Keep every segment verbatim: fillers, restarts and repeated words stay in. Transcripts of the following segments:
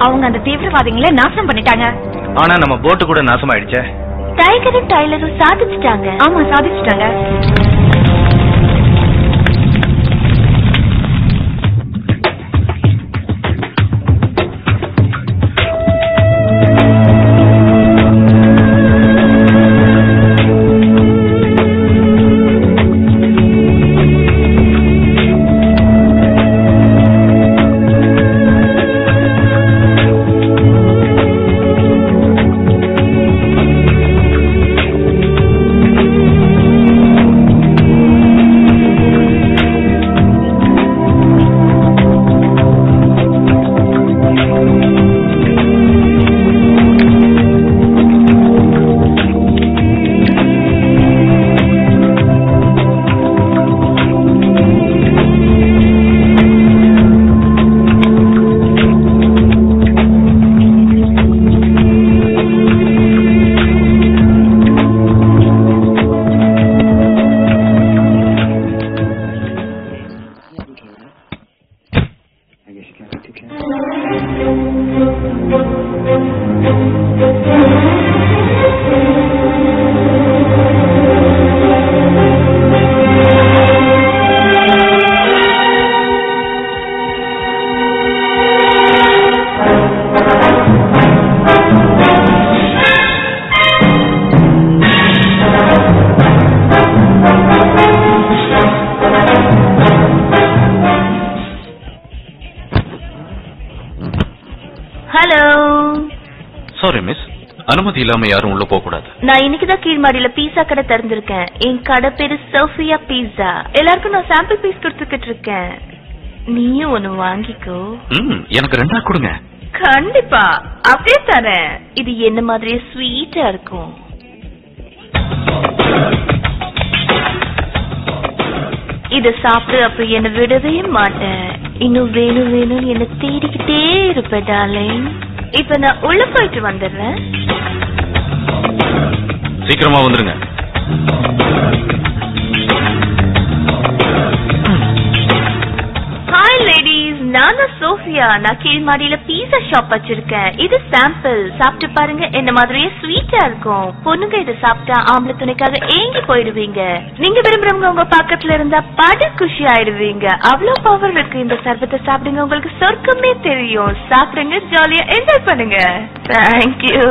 அவங்க அந்த தீவிரவாதிகளை நாசம் பண்ணிட்டாங்க. ஆனா நம்ம போட்டு கூட நாசமாயிடுச்சே. டைகரும் டைலரும் சாதிச்சுட்டாங்க. ஆமா சாதிச்சுட்டாங்க. அனுமதி இல்லாம யாரும் உள்ள போக கூடாது. நான் இன்னைக்குதான் கீழ்மாடியில பீஸா கடை திறந்திருக்கேன். என் கடை பேரு சோஃபியா பீஸா. எல்லாருக்கும் நான் சாம்பிள் பீஸ் கொடுத்துக்கிட்டு இருக்கேன். நீயும் ஒண்ணு வாங்கிக்கோ. எனக்கு ரெண்டா கொடுங்க. கண்டிப்பா அப்படியே தரேன். இது என்ன மாதிரியே ஸ்வீட்டா இருக்கும். இத சாப்பிட்டு அப்ப என்ன விடவே மாட்டேன். இன்னும் வேணும் வேணும்னு என்ன தேடிக்கிட்டே இருப்பேன் டார்லிங். இப்ப நான் உள்ள போயிட்டு வந்துடுறேன். சீக்கிரமா வந்துருங்க. ஹாய் லேடிஸ், நான் தான் சோஃபியா. நான் கீழ்மாடியில பீஸா ஷாப் வச்சிருக்கேன். இது சாம்பிள் சாப்பிட்டு பாருங்க. என்ன மாதிரியே ஸ்வீட்டா இருக்கும். பொண்ணுங்க இதை சாப்பிட்டா ஆம்பளை துணைக்காக ஏங்கி போயிடுவீங்க. நீங்க விரும்புறவங்க உங்க பக்கத்துல இருந்தா படு குஷி ஆயிடுவீங்க. அவ்வளவு பவர் இருக்கு இந்த சர்பத்தை. சாப்பிடுங்க, உங்களுக்கு சொர்க்கமே தெரியும். சாப்பிடுங்க, ஜாலியா என்ஜாய் பண்ணுங்க. தேங்க்யூ.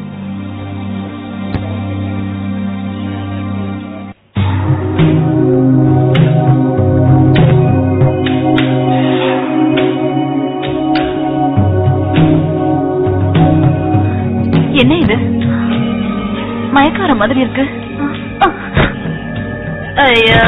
என்ன இது மயக்கார மாதிரி இருக்கு? ஐயா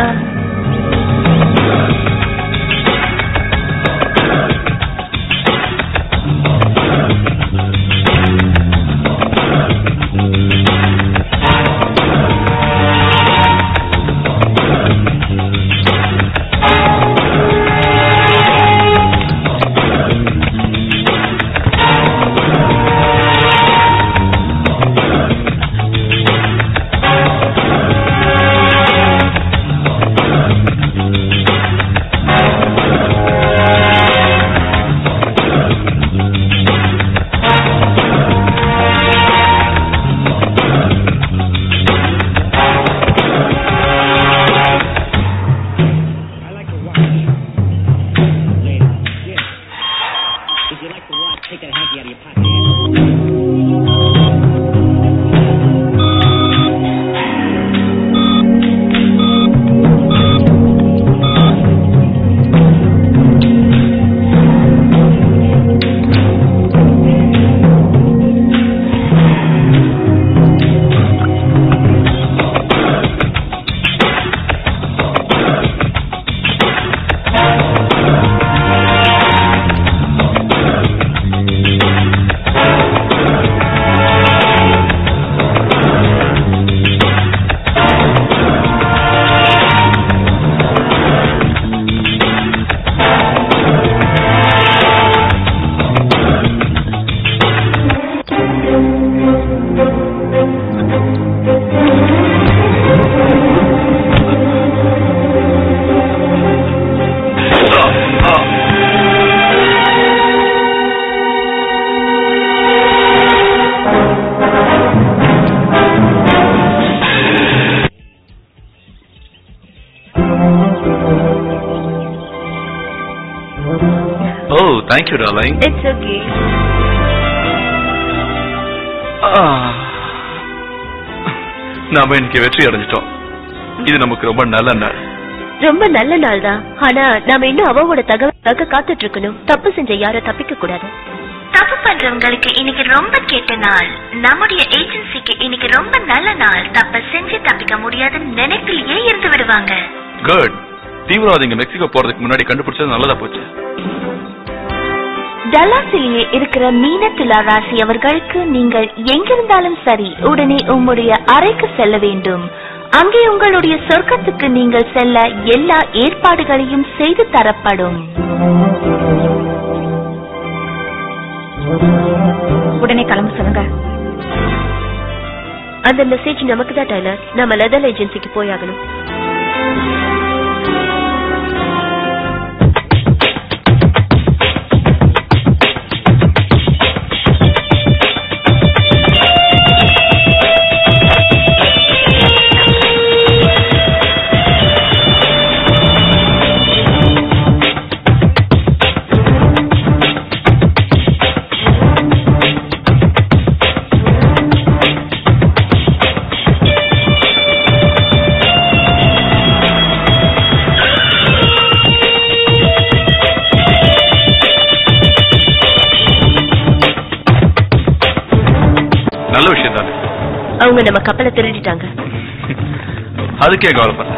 ஓ தேங்க்யூ டார்லிங். It's okay. நாம இன்னைக்கு வெற்றி அடைஞ்சிட்டோம். இது நமக்கு ரொம்ப நல்ல நாள். ரொம்ப நல்ல நாள் தான். ஆனா நாம இன்னும் அவங்களோட தகவலுக்காக காத்துட்டு இருக்கணும். தப்பு செஞ்ச யாரும் தப்பிக்க கூடாது. தப்பு பண்றவங்களுக்கு இன்னைக்கு ரொம்ப கெட்ட நாள். நம்முடைய ஏஜென்சிக்கு இன்னைக்கு ரொம்ப நல்ல நாள். தப்ப செஞ்சு தப்பிக்க முடியாத நினைப்பிலேயே இருந்து விடுவாங்க. குட். தீவிரவாதிங்க மெக்சிகோ போறதுக்கு முன்னாடி கண்டுபிடிச்சது நல்லதா போச்சு. டல்லாஸிலேயே இருக்கிற மீன துலா ராசி அவர்களுக்கு நீங்கள் எங்கிருந்தாலும் சரி உடனே உங்களுடைய அறைக்கு செல்ல வேண்டும். அங்கே உங்களுடைய சொர்க்கத்துக்கு நீங்கள் செல்ல எல்லா ஏற்பாடுகளையும் செய்து தரப்படும். உடனே கிளம்ப சொல்லுங்க. அந்த மெசேஜ் நமக்கு தான் டைலர். நம்ம லெதர் ஏஜென்சிக்கு போயாகணும். அவங்க நம்ம கப்பலை திருடிட்டாங்க. அதுக்கே கவலைப்பட.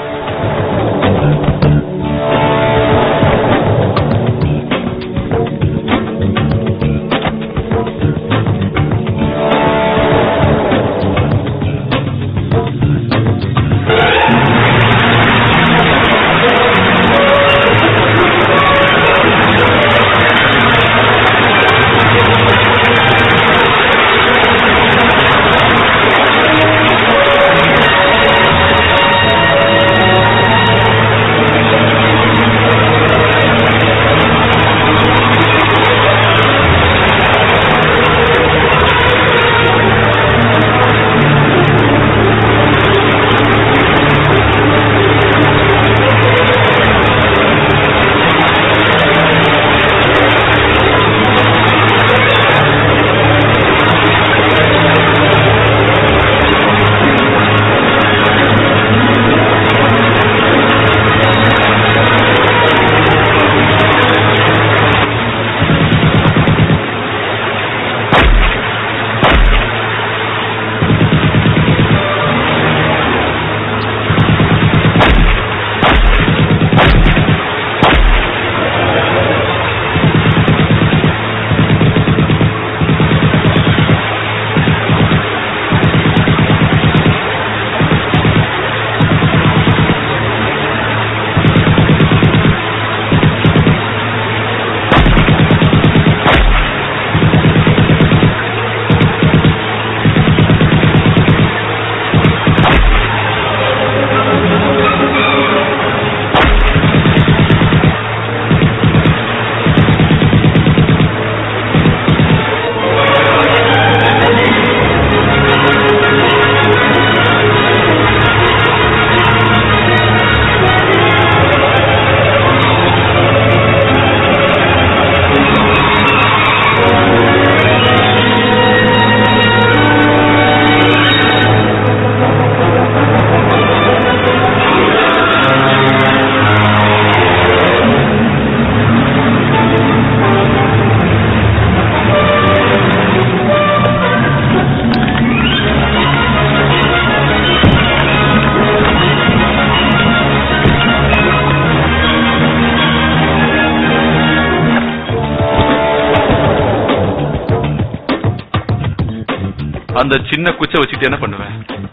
அந்த சின்ன குச்சை வச்சுட்டு என்ன பண்ணுவேன்?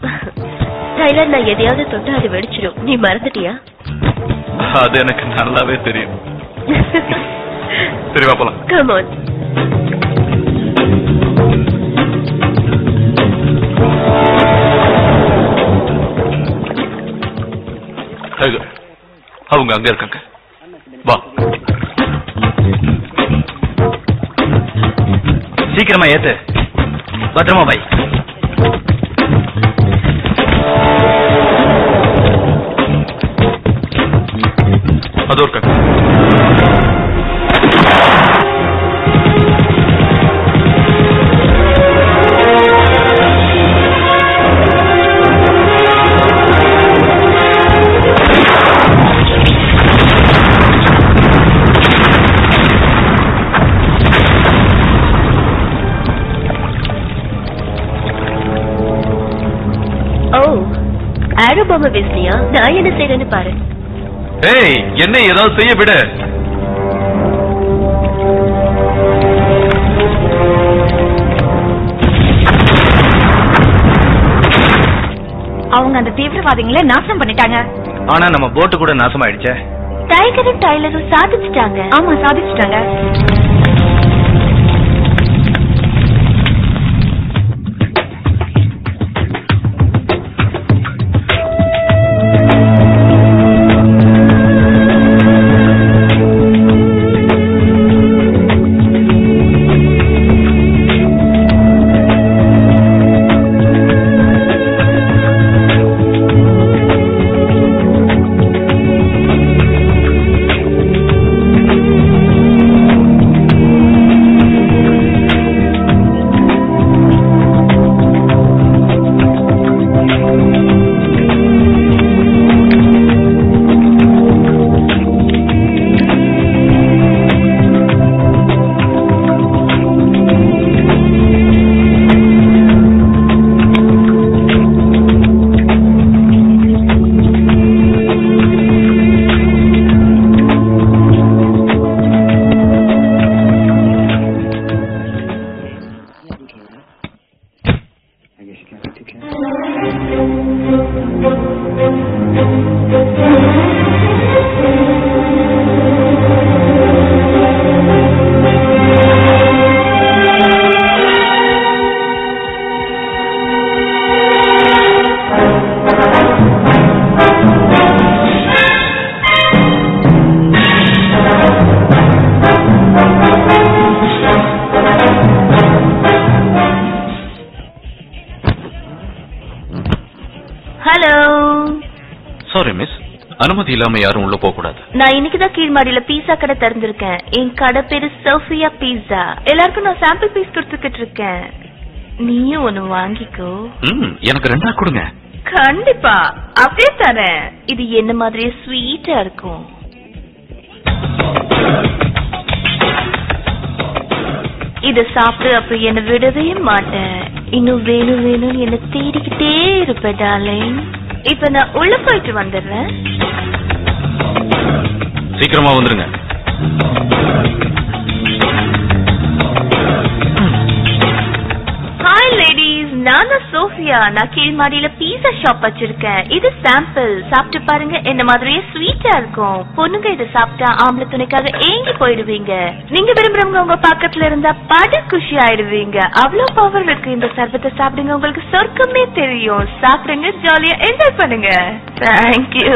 டைலர், நான் எதையாவது தொட்டு அது வெடிச்சிடும். நீ மறந்துட்டியா? அது எனக்கு நல்லாவே தெரியும். சரி வா போலாம். Come on. அவங்க அங்க இருக்காங்க. வா. சீக்கிரமா ஏத்து. பத்திரமா பை. அதோ இருக்காங்க. யூனிஃபார்ம் வீசினியா? நான் என்ன செய்யறேன்னு பாரு. ஏய், என்ன ஏதாவது செய்ய விடு. அவங்க அந்த தீவிரவாதிகளை நாசம் பண்ணிட்டாங்க. ஆனா நம்ம போட்டு கூட நாசமாயிடுச்சே. டைகரும் டைலரும் சாதிச்சுட்டாங்க. ஆமா, சாதிச்சுட்டாங்க. அனுமதி இல்லாம யாரும் உள்ள போக கூடாது. நான் இன்னைக்குதான் கீழ்மாடியில பீஸா கடை திறந்திருக்கேன். என் கடை பேரு சோஃபியா பீஸா. எல்லாருக்கும் நான் சாம்பிள் பீஸ் கொடுத்துக்கிட்டு இருக்கேன். நீயும் ஒண்ணு வாங்கிக்கோ. எனக்கு ரெண்டா கொடுங்க. கண்டிப்பா அப்படியே தரேன். இது என்ன மாதிரியே ஸ்வீட்டா இருக்கும். இத சாப்பிட்டு அப்ப என்ன விடவே மாட்டேன். இன்னும் வேணும் வேணும் என்ன தேடிக்கிட்டே இருப்பேன் டார்லிங். இப்ப நான் உள்ள போயிட்டு வந்துடுறேன். சீக்கிரமா வந்துருங்க. ஹாய் லேடிஸ், நான் சோஃபியா. நான் கீழ்மாடியில பீஸா ஷாப் வச்சிருக்கேன். இது சாம்பிள், சாப்பிட்டு பாருங்க. என்ன மாதிரியே ஸ்வீட்டா இருக்கும். பொண்ணுங்க இதை சாப்பிட்டா ஆம்பளை துணைக்காக ஏங்கி போயிடுவீங்க. நீங்க விரும்புறவங்க உங்க பக்கத்துல இருந்தா படு குஷி ஆயிடுவீங்க. அவ்வளவு பவர் இருக்கு இந்த சர்பத்தை. சாப்பிடுங்க, உங்களுக்கு சொர்க்கமே தெரியும். சாப்பிடுங்க, ஜாலியா என்ஜாய் பண்ணுங்க. தேங்க்யூ.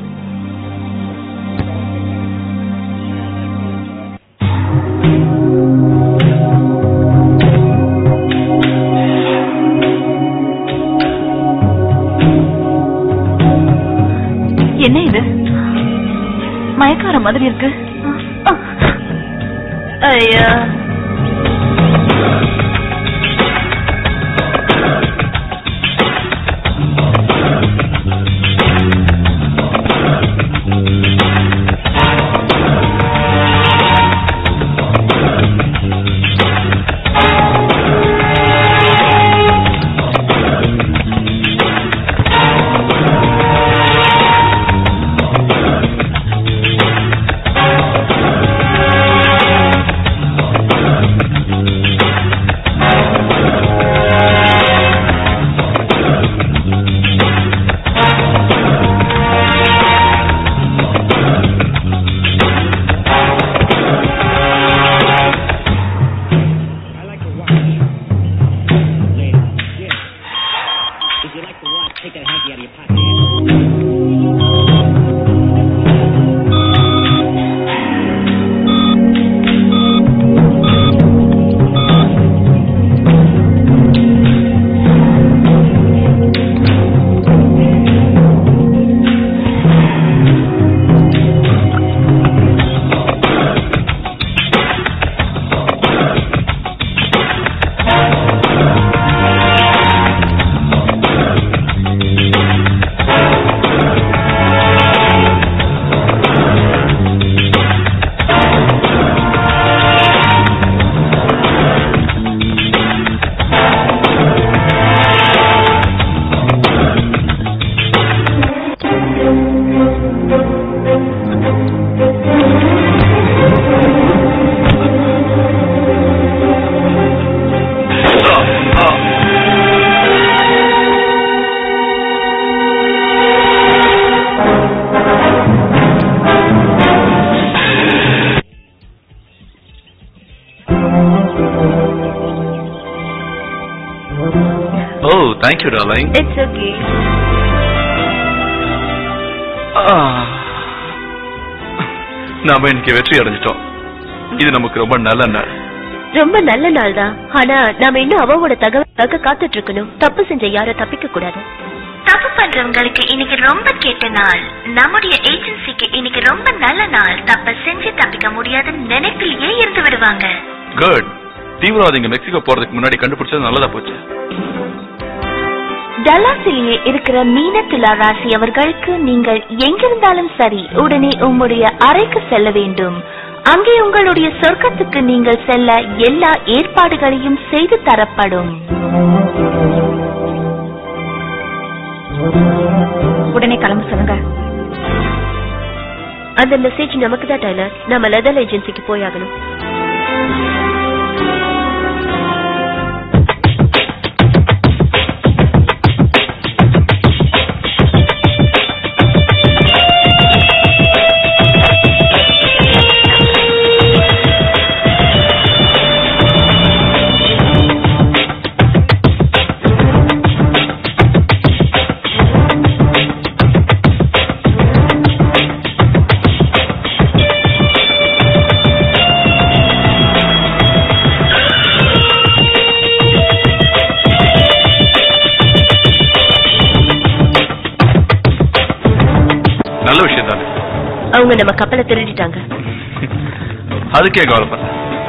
என்ன இது? மயக்கார மாதிரி இருக்கு. ஐயா, தேங்க்யூ டார்லிங். It's okay. நாம இன்னைக்கு வெற்றி அடைஞ்சிட்டோம். இது நமக்கு ரொம்ப நல்ல நாள். ரொம்ப நல்ல நாள் தான். ஆனா நாம இன்னும் அவவோட தகவலுக்காக காத்துட்டு இருக்கணும். தப்பு செஞ்ச யாரும் தப்பிக்க கூடாது. தப்பு பண்றவங்களுக்கு இன்னைக்கு ரொம்ப கெட்ட நாள். நம்முடைய ஏஜென்சிக்கு இன்னைக்கு ரொம்ப நல்ல நாள். தப்ப செஞ்சு தப்பிக்க முடியாத நினைப்பிலேயே இருந்து விடுவாங்க. குட். தீவிரவாதிங்க மெக்சிகோ போறதுக்கு முன்னாடி கண்டுபிடிச்சது நல்லதா போச்சு. டல்லாஸிலேயே இருக்கிற மீனத்துலா ராசி அவர்களுக்கு நீங்கள் எங்கிருந்தாலும் சரி உடனே உங்களுடைய அறைக்கு செல்ல வேண்டும். அங்கே உங்களுடைய சொர்க்கத்துக்கு நீங்கள் செல்ல எல்லா ஏற்பாடுகளையும் செய்து தரப்படும். உடனே கிளம்ப சொல்லுங்க. அந்த மெசேஜ் நமக்கு தான் டைலர். நம்ம லெதர் ஏஜென்சிக்கு போயாகணும். நல்ல விஷயம் தானே. அவங்க நம்ம கப்பலை திருடிட்டாங்க. அதுக்கே கவலைப்பட.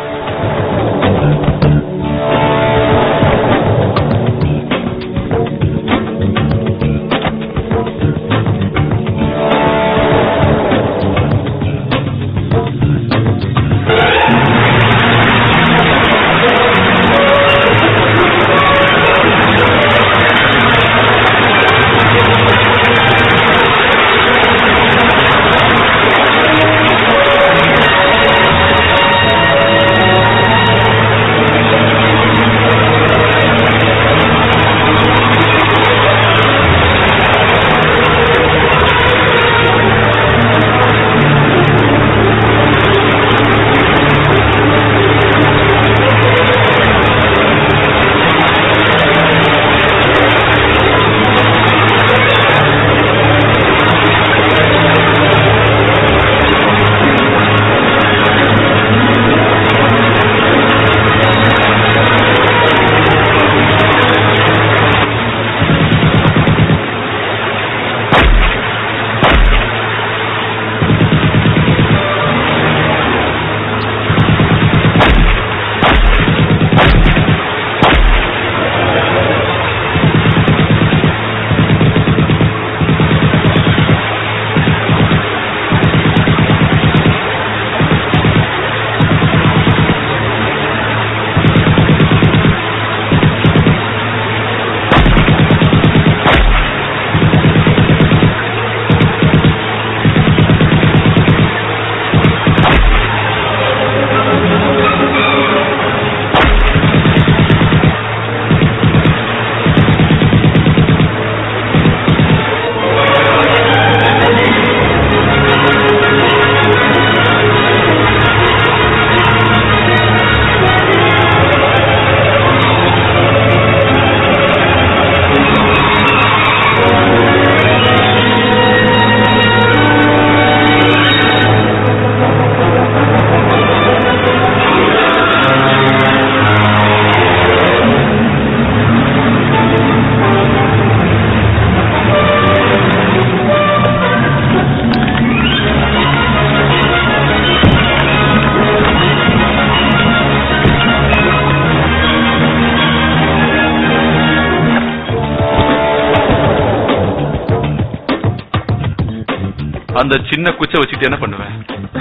அந்த சின்ன குச்சை வச்சுட்டு என்ன பண்ணுவேன்?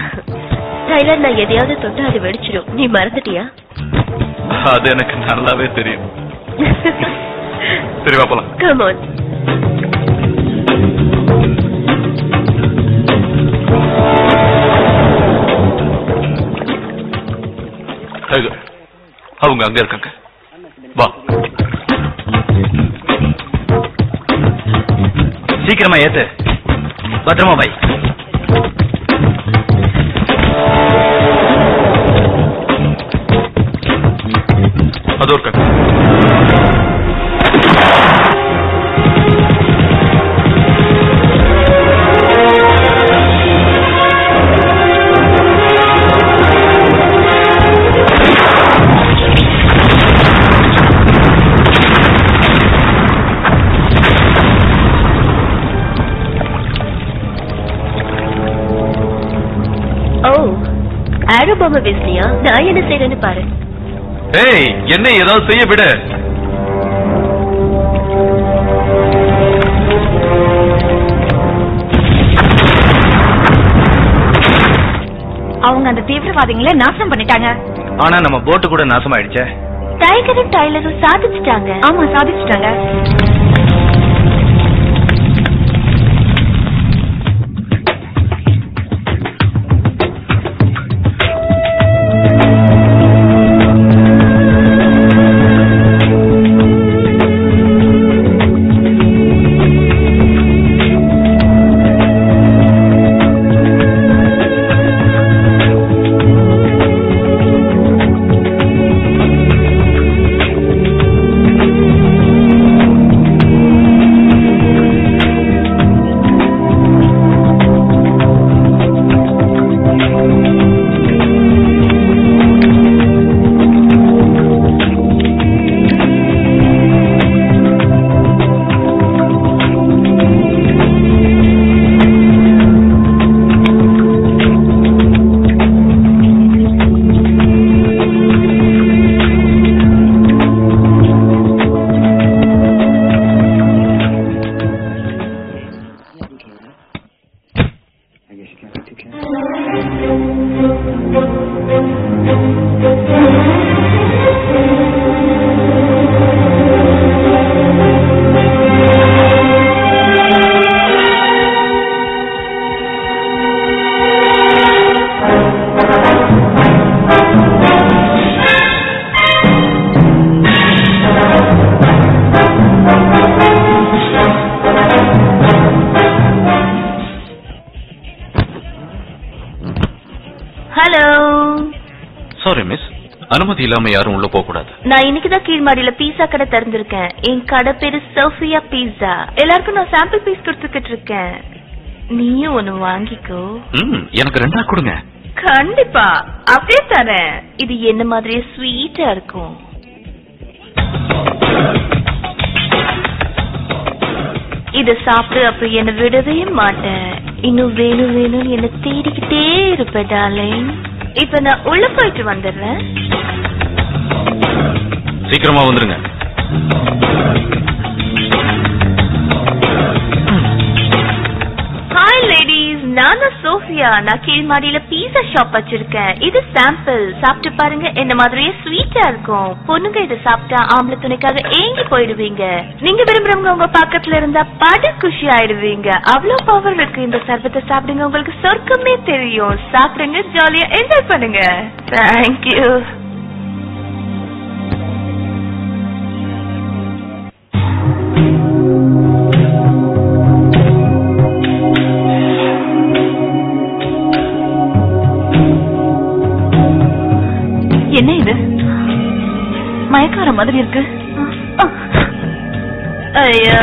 டைலர், நான் எதையாவது தொட்டு அது வெடிச்சிடும். நீ மறந்துட்டியா? அது எனக்கு நல்லாவே தெரியும். சரி வா போலாம். Come on. அவங்க அங்க இருக்காங்க. வா. சீக்கிரமா ஏத்து. பத்திரமா பை. அதோ இருக்காங்க. யாரும் பொம்மை பேசலையா? நான் என்ன செய்யறேன்னு பாரு. ஏய், என்ன ஏதாவது செய்ய விட. அவங்க அந்த தீவிரவாதிகளை நாசம் பண்ணிட்டாங்க. ஆனா நம்ம போட்டு கூட நாசம் ஆயிடுச்சே. டைகரும் டைலரும் சாதிச்சுட்டாங்க. ஆமா, சாதிச்சுட்டாங்க. அனுமதி இல்லாம யாரும் உள்ள போக கூடாது. நான் இன்னைக்குதான் கீழ்மாடியில பீஸா கடை திறந்திருக்கேன். என் கடை பேரு சோஃபியா பீஸா. எல்லாருக்கும் நான் சாம்பிள் பீஸ் கொடுத்துக்கிட்டு இருக்கேன். நீயும் ஒண்ணு வாங்கிக்கோ. எனக்கு ரெண்டா கொடுங்க. கண்டிப்பா அப்படியே தரேன். இது என்ன மாதிரியே ஸ்வீட்டா இருக்கும். இத சாப்பிட்டு அப்புறம் என்ன விடவே மாட்டேன். இன்னும் வேணும் வேணும் என்ன தேடிக்கிட்டே இருப்பேன் டார்லிங். இப்ப நான் உள்ள போயிட்டு வந்துடுறேன். சீக்கிரமா வந்துருங்க. ஹாய் லேடிஸ், நான் சோஃபியா. நான் கீழ்மாடியில பீஸா ஷாப் வச்சிருக்கேன். இது சாம்பிள், சாப்பிட்டு பாருங்க. என்ன மாதிரியே ஸ்வீட்டா இருக்கும். பொண்ணுங்க இதை சாப்பிட்டா ஆம்பளை துணைக்காக ஏங்கி போயிடுவீங்க. நீங்க விரும்புறவங்க உங்க பக்கத்துல இருந்தா படு குஷி ஆயிடுவீங்க. அவ்வளவு பவர் இருக்கு இந்த சர்பத்தை. சாப்பிடுங்க, உங்களுக்கு சொர்க்கமே தெரியும். சாப்பிடுங்க, ஜாலியா என்ஜாய் பண்ணுங்க. தேங்க்யூ. என்ன இது? மயக்கார மாதிரி இருக்கு. ஐயா,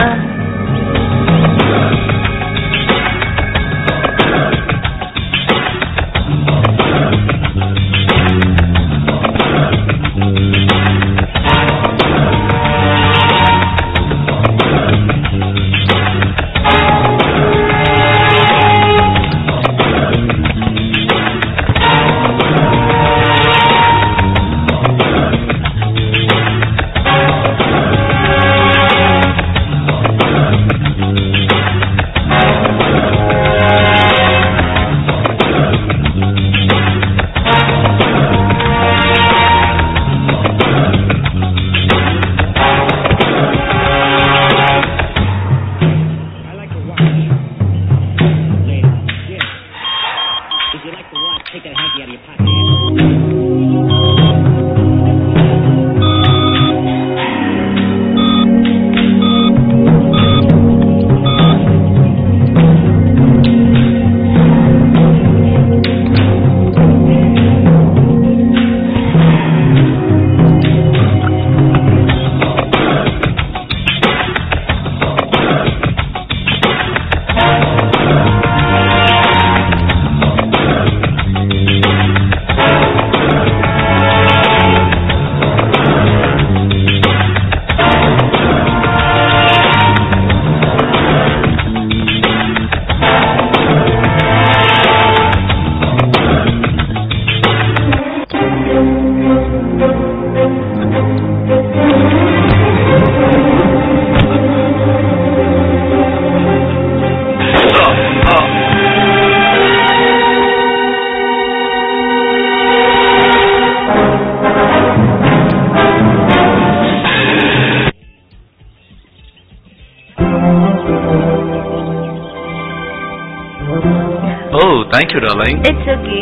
தேங்க்யூ டார்லிங். It's okay.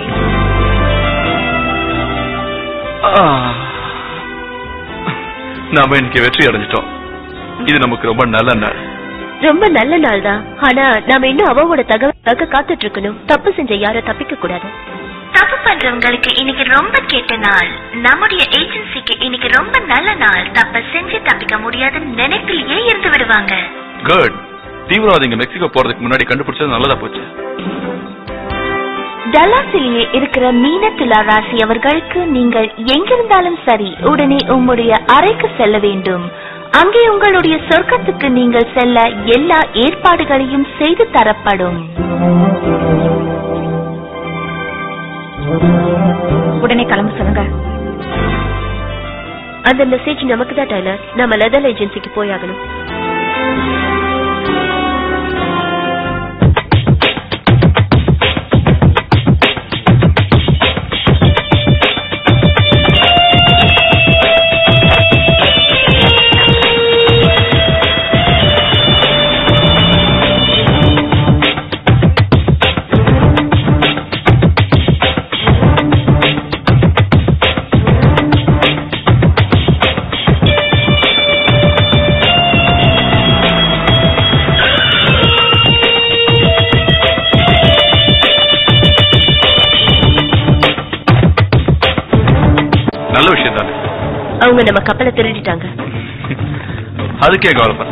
நாம இன்னைக்கு வெற்றி அடைஞ்சிட்டோம். இது நமக்கு ரொம்ப நல்ல நாள். ரொம்ப நல்ல நாள் தான். ஆனா நாம இன்னும் அவங்களோட தகவலுக்காக காத்துட்டு இருக்கணும். தப்பு செஞ்ச யாரும் தப்பிக்க கூடாது. தப்பு பண்றவங்களுக்கு இன்னைக்கு ரொம்ப கெட்ட நாள். நம்முடைய ஏஜென்சிக்கு இன்னைக்கு ரொம்ப நல்ல நாள். தப்ப செஞ்சு தப்பிக்க முடியாத நினைப்பிலேயே இருந்து விடுவாங்க. குட். தீவிரவாதிங்க மெக்சிகோ போறதுக்கு முன்னாடி கண்டுபிடிச்சது நல்லதா போச்சு. டல்லாஸிலேயே இருக்கிற மீனத்துலா ராசி அவர்களுக்கு நீங்கள் எங்கிருந்தாலும் சரி உடனே உங்களுடைய அறைக்கு செல்ல வேண்டும். அங்கே உங்களுடைய சொர்க்கத்துக்கு நீங்கள் செல்ல எல்லா ஏற்பாடுகளையும் செய்து தரப்படும். உடனே கிளம்ப சொல்லுங்க. அந்த மெசேஜ் நமக்கு தான் டைலர். நம்ம லெதர் ஏஜென்சிக்கு போயாகணும். நல்ல விஷயம் தானே. அவங்க நம்ம கப்பலை திருடிட்டாங்க. அதுக்கே கவலைப்பட.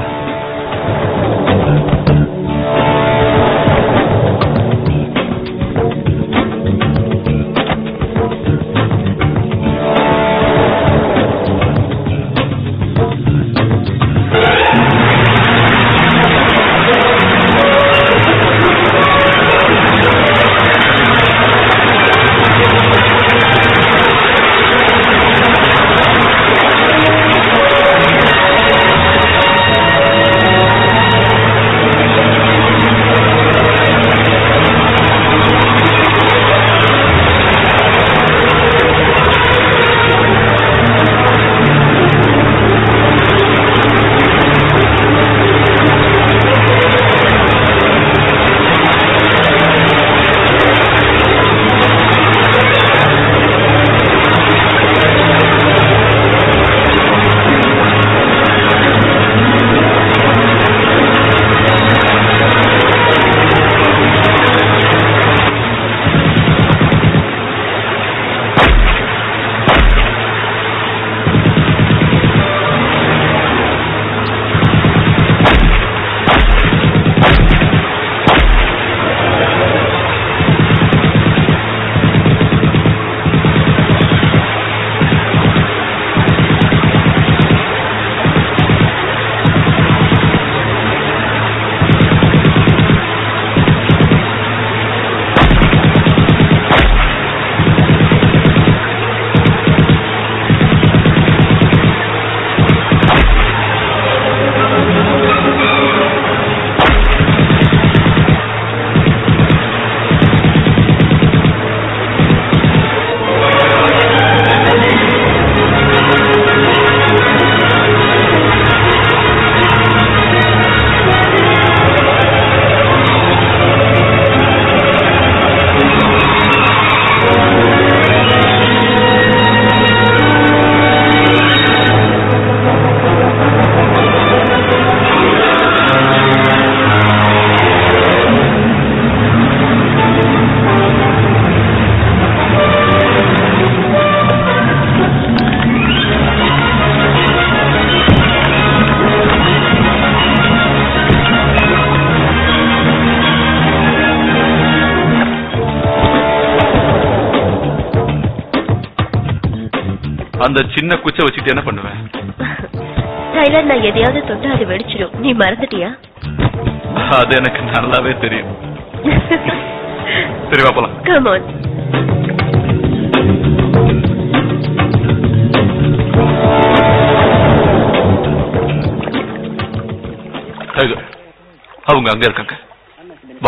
அந்த சின்ன குச்சை வச்சுட்டு என்ன பண்ணுவேன்? டைலர், நான் எதையாவது தொட்டு அது வெடிச்சிடும். நீ மறந்துட்டியா? அது எனக்கு நல்லாவே தெரியும். சரி, வா போலாம். Come on. அவங்க அங்க இருக்காங்க. வா.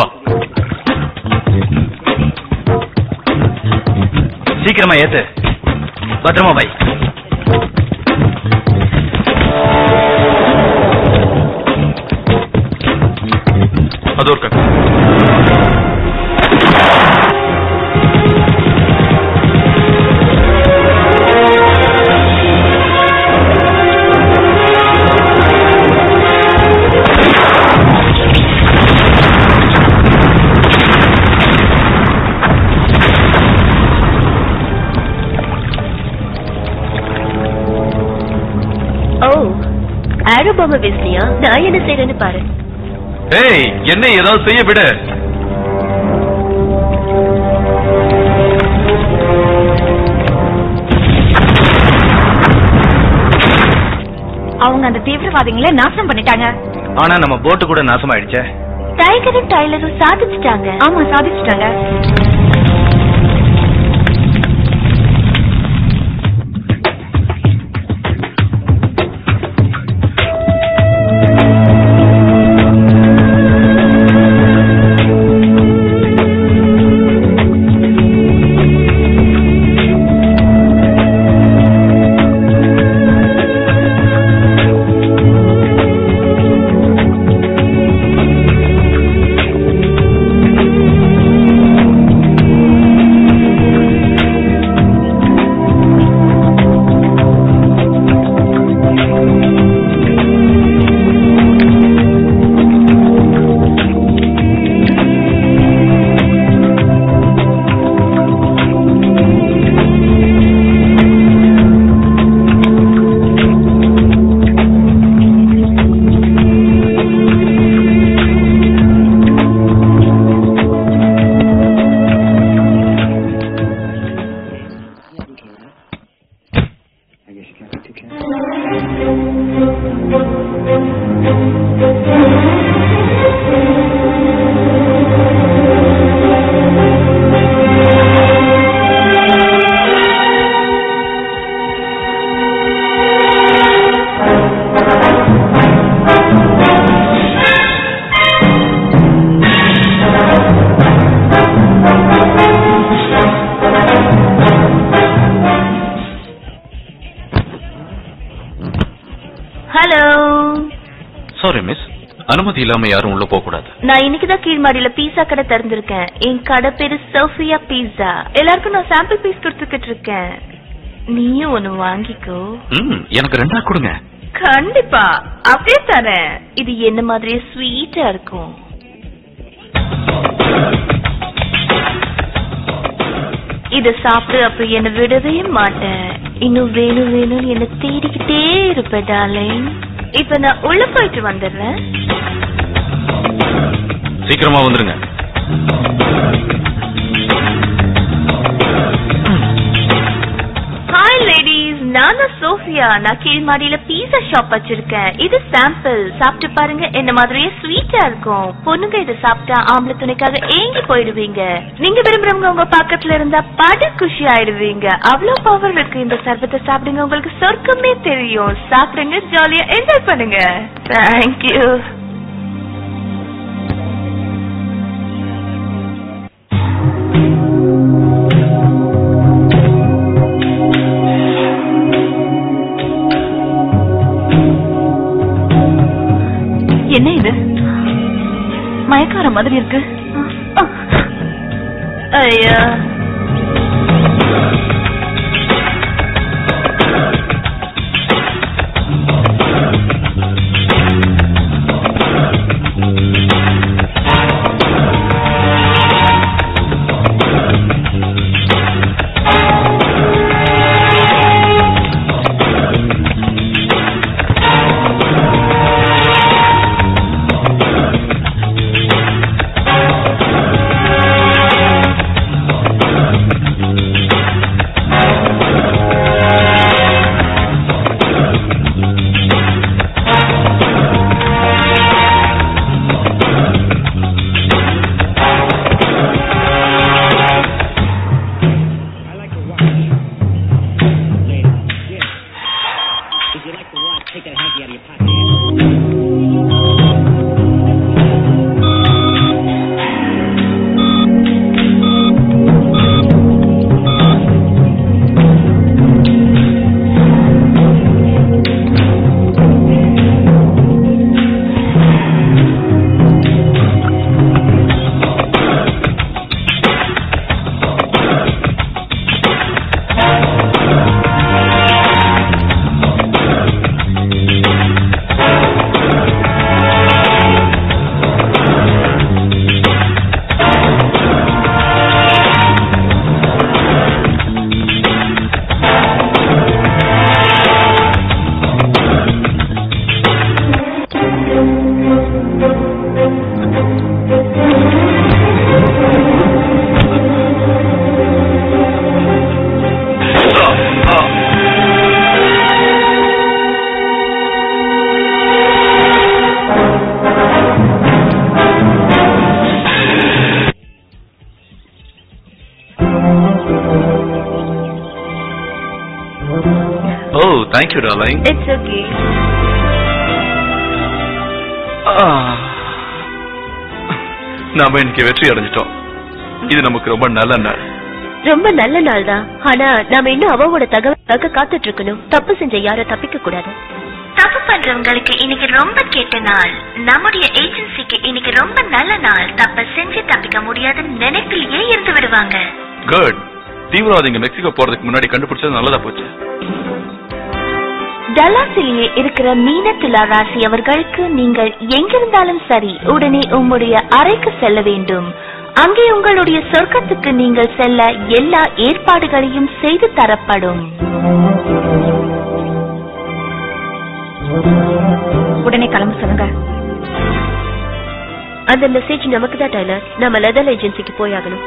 சீக்கிரமா ஏத்து. பத்திரமா வை. அது ஒரு யாரோ பொம்மை பேசுறியா? நான் என்ன செய்யறேன்னு பாரு. ஏய், என்ன ஏதாவது செய்ய விடு. அவங்க அந்த தீவிரவாதிகளை நாசம் பண்ணிட்டாங்க. ஆனா நம்ம போட்டு கூட நாசம் ஆயிடுச்சே. டைகரும் டைலரும் சாதிச்சுட்டாங்க. ஆமா, சாதிச்சுட்டாங்க. அனுமதி இல்லாம யாரும் உள்ள போக கூடாது. நான் இன்னைக்குதான் கீழ்மாடியில பீஸா கடை திறந்திருக்கேன். என் கடை பேரு சோஃபியா பீஸா. எல்லாருக்கும் நான் சாம்பிள் பீஸ் கொடுத்துக்கிட்டு இருக்கேன். நீயும் ஒண்ணு வாங்கிக்கோ. எனக்கு ரெண்டா கொடுங்க. கண்டிப்பா அப்படியே தரேன். இது என்ன மாதிரியே ஸ்வீட்டா இருக்கும். இத சாப்பிடு, அப்புறம் என்ன விடவே மாட்டேன். இன்னும் வேணும் வேணும்னு என்ன தேடிக்கிட்டே இருப்பேன் டார்லிங். இப்ப நான் உள்ள போயிட்டு வந்துடுறேன். சீக்கிரமா வந்துருங்க. ஹாய் லேடிஸ், நான் சோஃபியா. நான் கீழ்மாடியில பீஸா ஷாப் வச்சிருக்கேன். இது சாம்பிள், சாப்பிட்டு பாருங்க. என்ன மாதிரியே ஸ்வீட்டா இருக்கும். பொண்ணுங்க இதை சாப்பிட்டா ஆம்பளை துணைக்காக ஏங்கி போயிடுவீங்க. நீங்க விரும்புறவங்க உங்க பக்கத்துல இருந்தா படு குஷி ஆயிடுவீங்க. அவ்வளவு பவர் இருக்கு இந்த சர்பத்தை. சாப்பிடுங்க, உங்களுக்கு சொர்க்கமே தெரியும். சாப்பிடுங்க, ஜாலியா என்ஜாய் பண்ணுங்க. தேங்க்யூ. என்ன இது? மயக்கார மாதிரி இருக்கு. ஐயா, ஓ தேங்க்யூ டார்லிங். It's okay. நாம இன்னைக்கு வெற்றி அடைஞ்சிட்டோம். இது நமக்கு ரொம்ப நல்ல நாள். ரொம்ப நல்ல நாள் தான். ஆனா நாம இன்னும் அவங்களோட தகவலுக்காக காத்துட்டு இருக்கணும். தப்பு செஞ்ச யாரும் தப்பிக்க கூடாது. தப்பு பண்றவங்களுக்கு இன்னைக்கு ரொம்ப கெட்ட நாள். நம்முடைய ஏஜென்சிக்கு இன்னைக்கு ரொம்ப நல்ல நாள். தப்ப செஞ்சு தப்பிக்க முடியாத நினைப்பிலேயே இருந்து விடுவாங்க. குட். தீவிரவாதிங்க மெக்சிகோ போறதுக்கு முன்னாடி கண்டுபிடிச்சது நல்லதா போச்சு. டல்லாஸிலேயே இருக்கிற மீன துலா ராசி அவர்களுக்கு நீங்கள் எங்கிருந்தாலும் சரி உடனே உங்களுடைய அறைக்கு செல்ல வேண்டும். அங்கே உங்களுடைய சொர்க்கத்துக்கு நீங்கள் செல்ல எல்லா ஏற்பாடுகளையும் செய்து தரப்படும். உடனே கிளம்ப சொல்லுங்க. அந்த மெசேஜ் நமக்கு தான் டைலர். நம்ம லெதர் ஏஜென்சிக்கு போயாகணும்.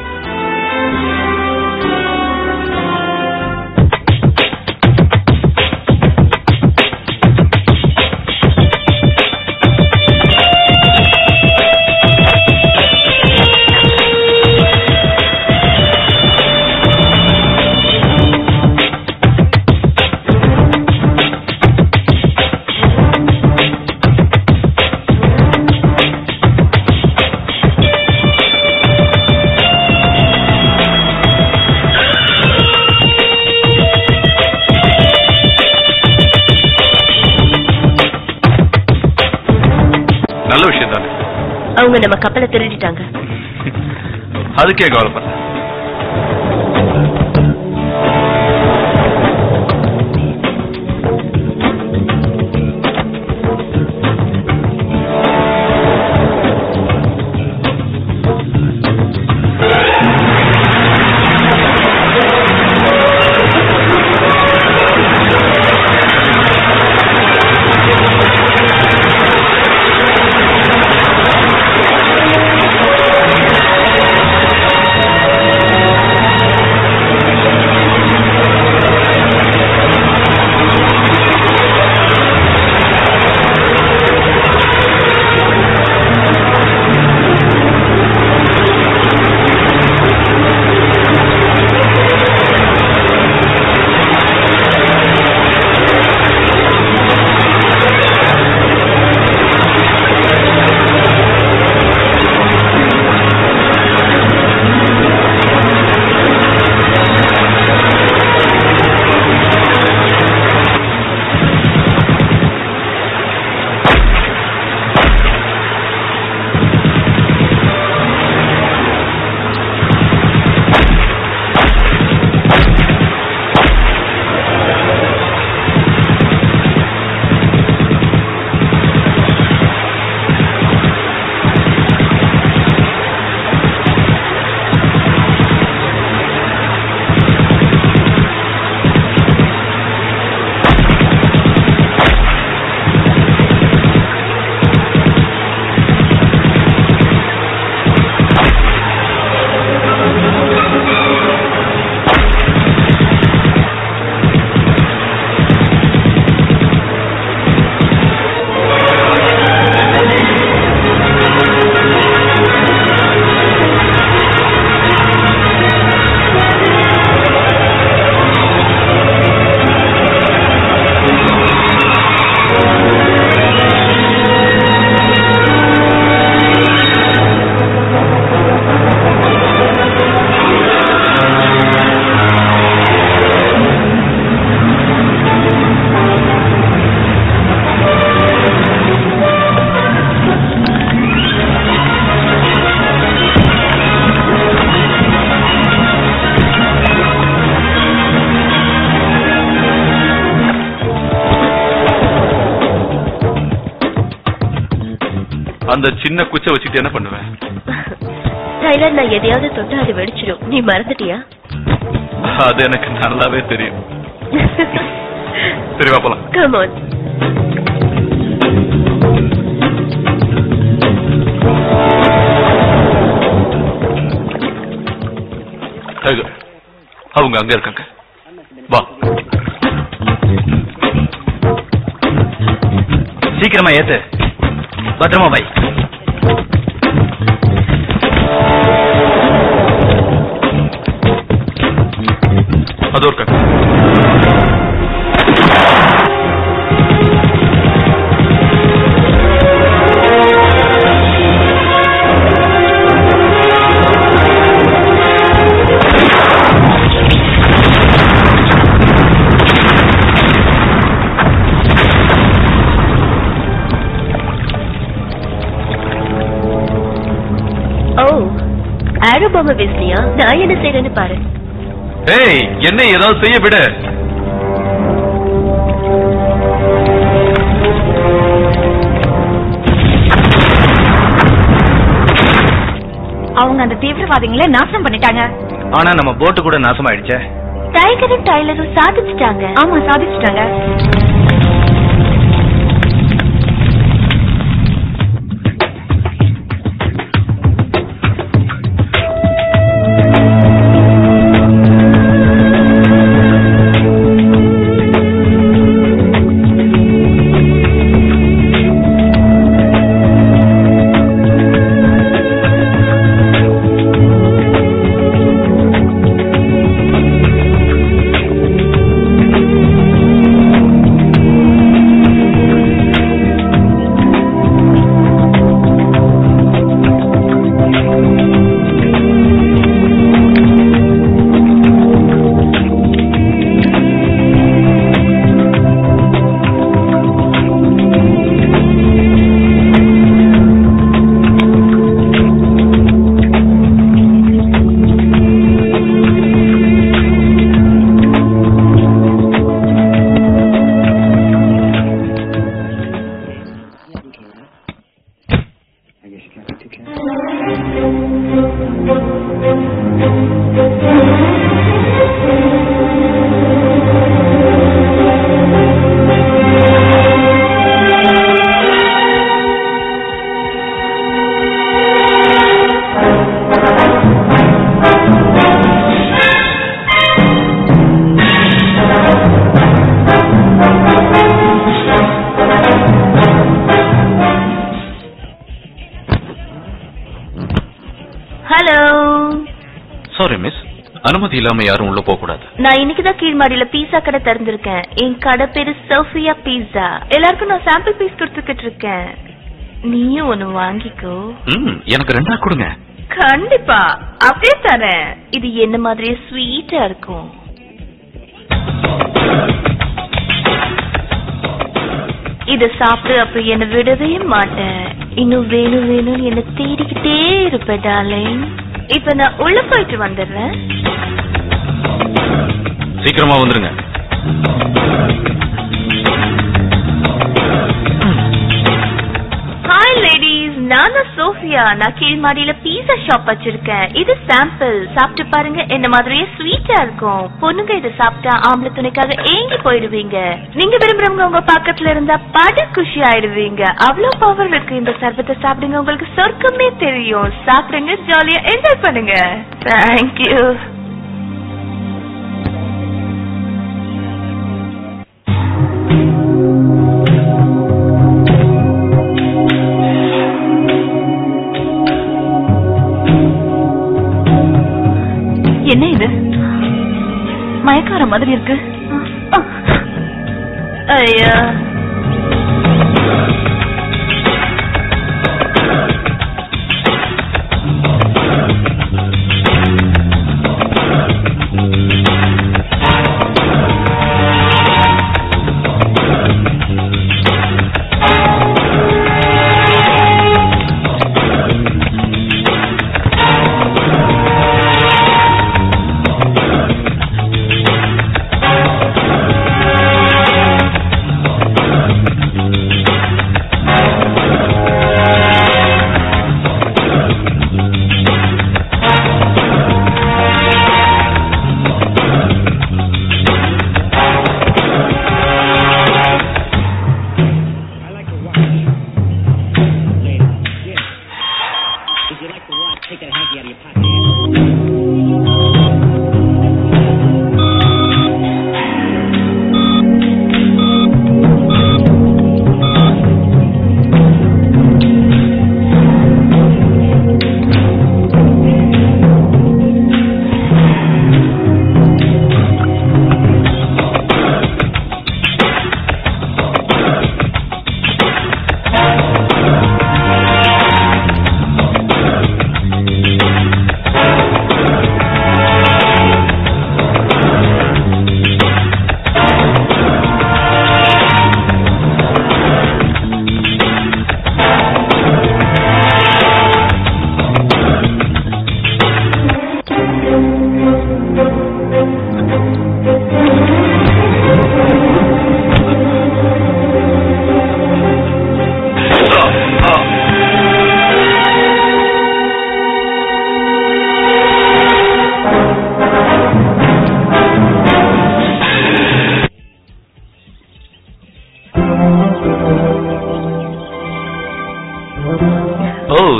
அவங்க நம்ம கப்பலை திருடிட்டாங்க. அதுக்கே கவலைப்பட. அந்த சின்ன குச்சை வச்சுட்டு என்ன பண்ணுவேன்? டைலர், நான் எதையாவது தொட்டு அது வெடிச்சிடும். நீ மறந்துட்டியா? அது எனக்கு நல்லாவே தெரியும். சரி வா போலாம். Come on. அவங்க அங்க இருக்காங்க. வா. சீக்கிரமா ஏத்து. பத்திரமா வை. அது ஒரு யூனிஃபார்ம் வீசலையா? நான் என்ன செய்யறேன்னு பாரு. ஏய், என்ன ஏதாவது செய்ய விட. அவங்க அந்த தீவிரவாதிகளை நாசம் பண்ணிட்டாங்க. ஆனா நம்ம போட்டு கூட நாசமாயிடுச்சே. டைகரும் டைலரும் சாதிச்சுட்டாங்க. ஆமா, சாதிச்சுட்டாங்க. அனுமதி இல்லாம யாரும் உள்ள போக கூடாது. நான் இன்னைக்குதான் கீழ்மாடியில பீஸா கடை திறந்திருக்கேன். என் கடை பேரு சோஃபியா பீஸா. எல்லாருக்கும் நான் சாம்பிள் பீஸ் கொடுத்துக்கிட்டு இருக்கேன். நீயும் ஒண்ணு வாங்கிக்கோ. எனக்கு ரெண்டா கொடுங்க. கண்டிப்பா அப்படியே தரேன். இது என்ன மாதிரியே ஸ்வீட்டா இருக்கும். இத சாப்பிடு, அப்புறம் என்ன விடவே மாட்டேன். இன்னும் வேணும் வேணும்னு என்ன தேடிக்கிட்டே இருப்பேன் டார்லிங். இப்ப நான் உள்ள போயிட்டு வந்துடுறேன். சீக்கிரமா வந்துருங்க. ஹாய் லேடிஸ், நான் தான் சோஃபியா. நான் கீழ்மாடியில பீஸா ஷாப் வச்சிருக்கேன். இது சாம்பிள், சாப்பிட்டு பாருங்க. என்ன மாதிரியே ஸ்வீட்டா இருக்கும். பொண்ணுங்க இதை சாப்பிட்டா ஆம்பளை துணைக்காக ஏங்கி போயிடுவீங்க. நீங்க விரும்புறவங்க உங்க பக்கத்துல இருந்தா படு குஷி ஆயிடுவீங்க. அவ்வளவு பவர் இருக்கு இந்த சர்பத்தை. சாப்பிடுங்க, உங்களுக்கு சொர்க்கமே தெரியும். சாப்பிடுங்க, ஜாலியா என்ஜாய் பண்ணுங்க. தேங்க்யூ. என்ன இது? மயக்கார மாதிரி இருக்கு. ஐயா,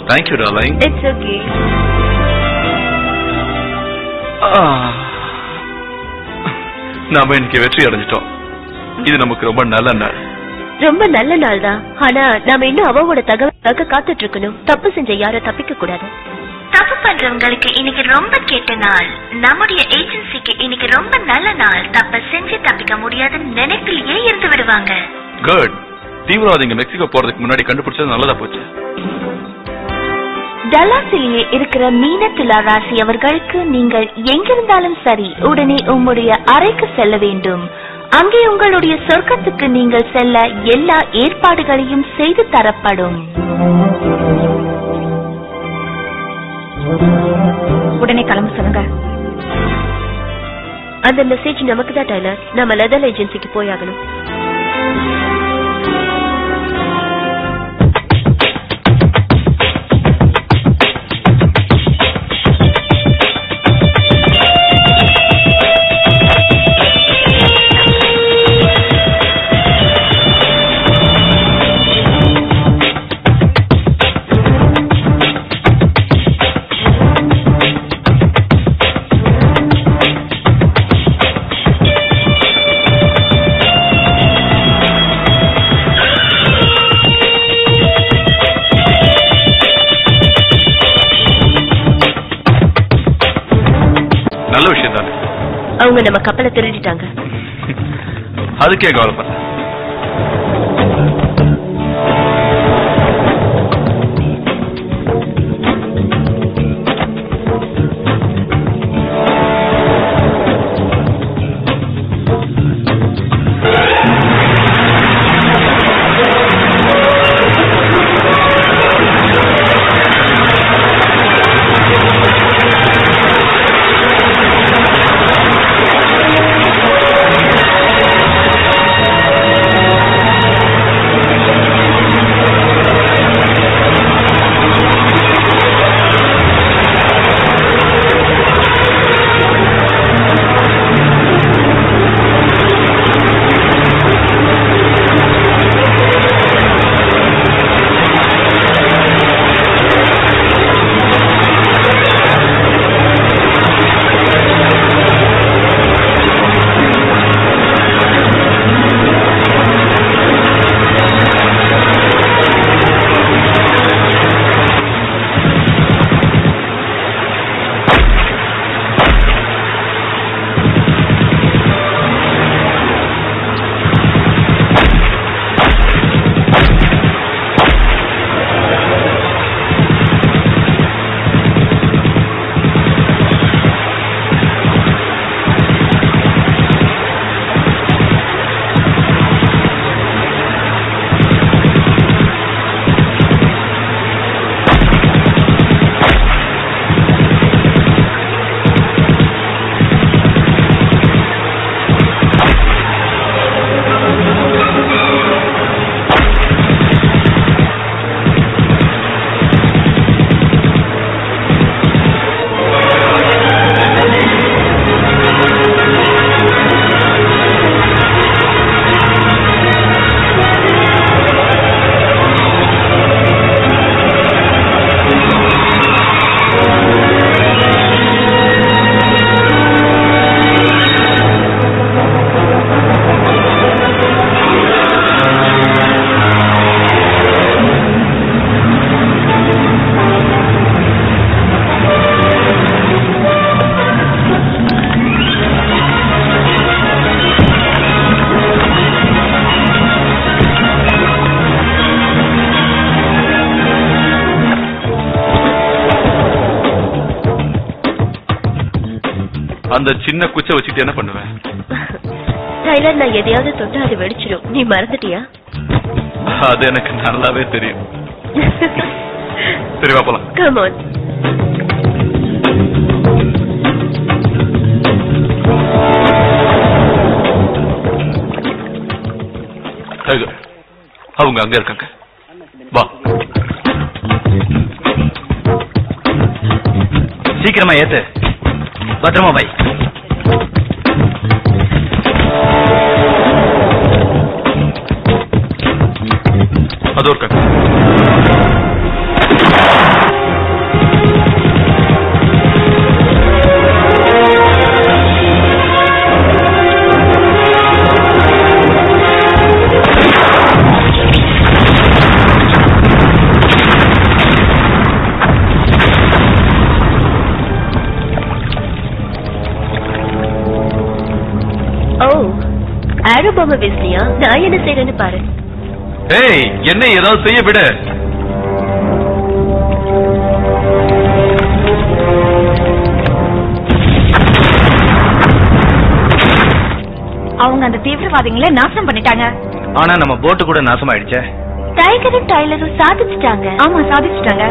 தேங்க்யூ டார்லிங். It's okay. நாம இன்னைக்கு வெற்றி அடைஞ்சிட்டோம். இது நமக்கு ரொம்ப நல்ல நாள். ரொம்ப நல்ல நாள் தான். ஆனா நாம இன்னும் அவவோட தகவலுக்காக காத்துட்டு இருக்கணும். தப்பு செஞ்ச யாரும் தப்பிக்க கூடாது. தப்பு பண்றவங்களுக்கு இன்னைக்கு ரொம்ப கெட்ட நாள். நம்முடைய ஏஜென்சிக்கு இன்னைக்கு ரொம்ப நல்ல நாள். தப்ப செஞ்சு தப்பிக்க முடியாத நினைப்பிலேயே இருந்து விடுவாங்க. குட். தீவிரவாதிங்க மெக்சிகோ போறதுக்கு முன்னாடி கண்டுபிடிச்சது நல்லதா போச்சு. டல்லாஸிலேயே இருக்கிற மீன துலா ராசி அவர்களுக்கு நீங்கள் எங்கிருந்தாலும் சரி உடனே உங்களுடைய அறைக்கு செல்ல வேண்டும். அங்கே உங்களுடைய சொர்க்கத்துக்கு நீங்கள் செல்ல எல்லா ஏற்பாடுகளையும் செய்து தரப்படும். உடனே கிளம்ப சொல்லுங்க. அந்த மெசேஜ் நமக்கு தான் டைலர். நம்ம லெதர் ஏஜென்சிக்கு போயாகணும். அவங்க நம்ம கப்பலை திருடிட்டாங்க. அதுக்கே கவலைப்பட. அந்த சின்ன குச்சை வச்சுட்டு என்ன பண்ணுவேன்? டைலர், நான் எதையாவது தொட்டா அது வெடிச்சிடும். நீ மறந்துட்டியா? அது எனக்கு நல்லாவே தெரியும். சரி வா போலாம். Come on. அவங்க அங்க இருக்காங்க. வா. சீக்கிரமா ஏத்து. பத்திரமா பை. அதோ இருக்காங்க. ஆரோ பாம்பை வீசலியா? நான் என்ன செய்யறேன்னு பாரு. ஏய், என்ன ஏதாவது செய்ய விடு. அவங்க அந்த தீவிரவாதிகளை நாசம் பண்ணிட்டாங்க. ஆனா நம்ம போட்டு கூட நாசமாயிடுச்சே. டைகரும் டைலரும் சாதிச்சுட்டாங்க. ஆமா, சாதிச்சுட்டாங்க.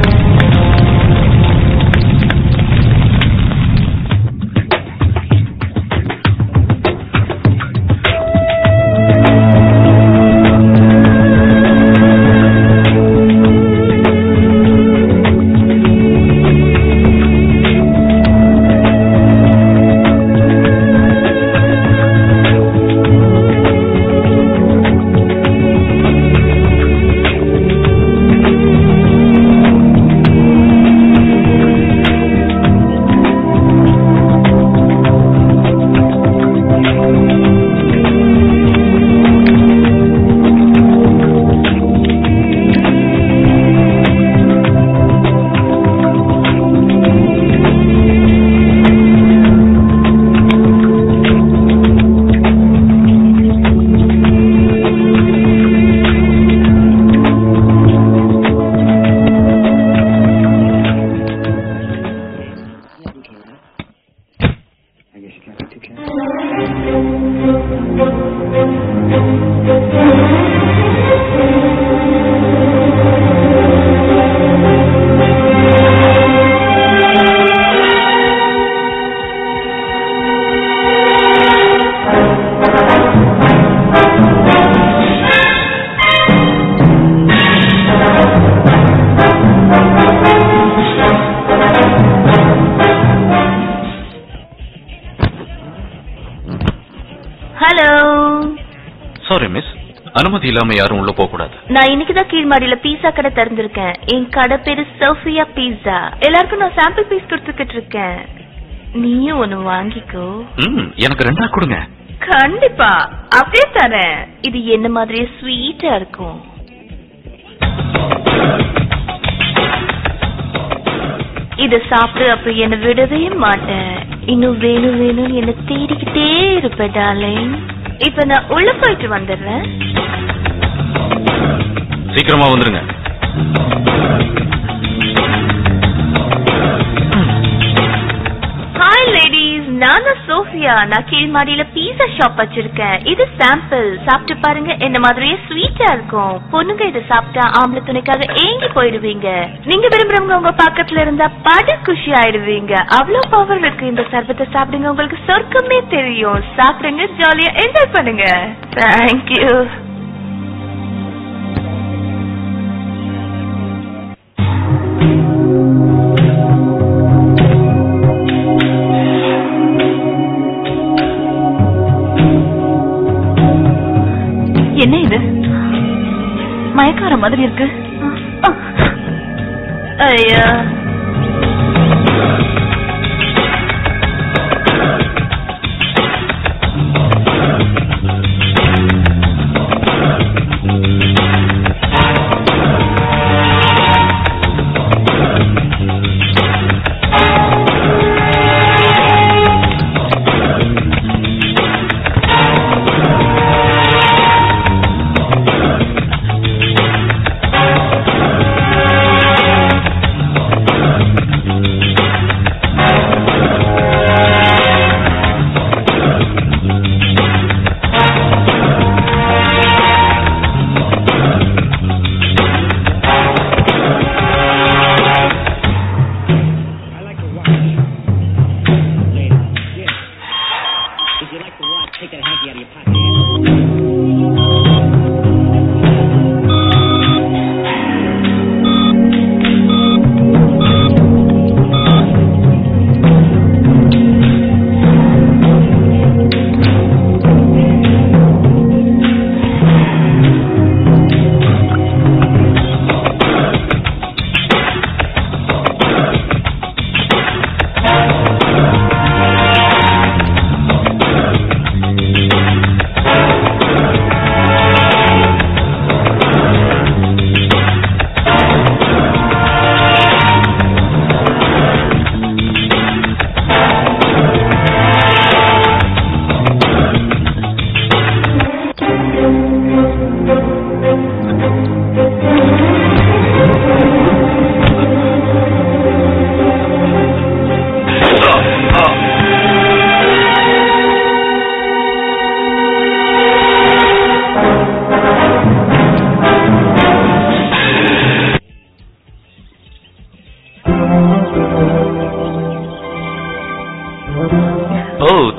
அனுமதி இல்லாம யாரும் உள்ள போக கூடாது. நான் இன்னைக்குதான் கீழ்மாடியில பீஸா கடை திறந்திருக்கேன். என் கடை பேரு சோஃபியா பீஸா. எல்லாருக்கும் நான் சாம்பிள் பீஸ் கொடுத்துக்கிட்டு இருக்கேன். நீயும் ஒண்ணு வாங்கிக்கோ. எனக்கு ரெண்டா கொடுங்க. கண்டிப்பா அப்படியே தரேன். இது என்ன மாதிரியே ஸ்வீட்டா இருக்கும். இத சாப்பிட்டு அப்புறம் என்ன விடவே மாட்டேன். இன்னும் வேணும் வேணும் என்ன தேடிக்கிட்டே இருப்பேன் டார்லிங். இப்ப நான் உள்ள போயிட்டு வந்துடுறேன். சீக்கிரமா வந்துருங்க. ஹாய் லேடிஸ், நான் சோஃபியா. நான் கீழ்மாடியில பீஸா ஷாப் வச்சிருக்கேன். இது சாம்பிள், சாப்பிட்டு பாருங்க. என்ன மாதிரியே ஸ்வீட்டா இருக்கும். பொண்ணுங்க இதை சாப்பிட்டா ஆம்பளை துணைக்காக ஏங்கி போயிடுவீங்க. நீங்க விரும்புறவங்க உங்க பக்கத்துல இருந்தா படு குஷி ஆயிடுவீங்க. அவ்வளவு பவர் இருக்கு இந்த சர்பத்தை. சாப்பிடுங்க, உங்களுக்கு சொர்க்கமே தெரியும். சாப்பிடுங்க, ஜாலியா என்ஜாய் பண்ணுங்க. தேங்க்யூ. என்ன இது? மயக்கார மாதிரி இருக்கு. ஐயா,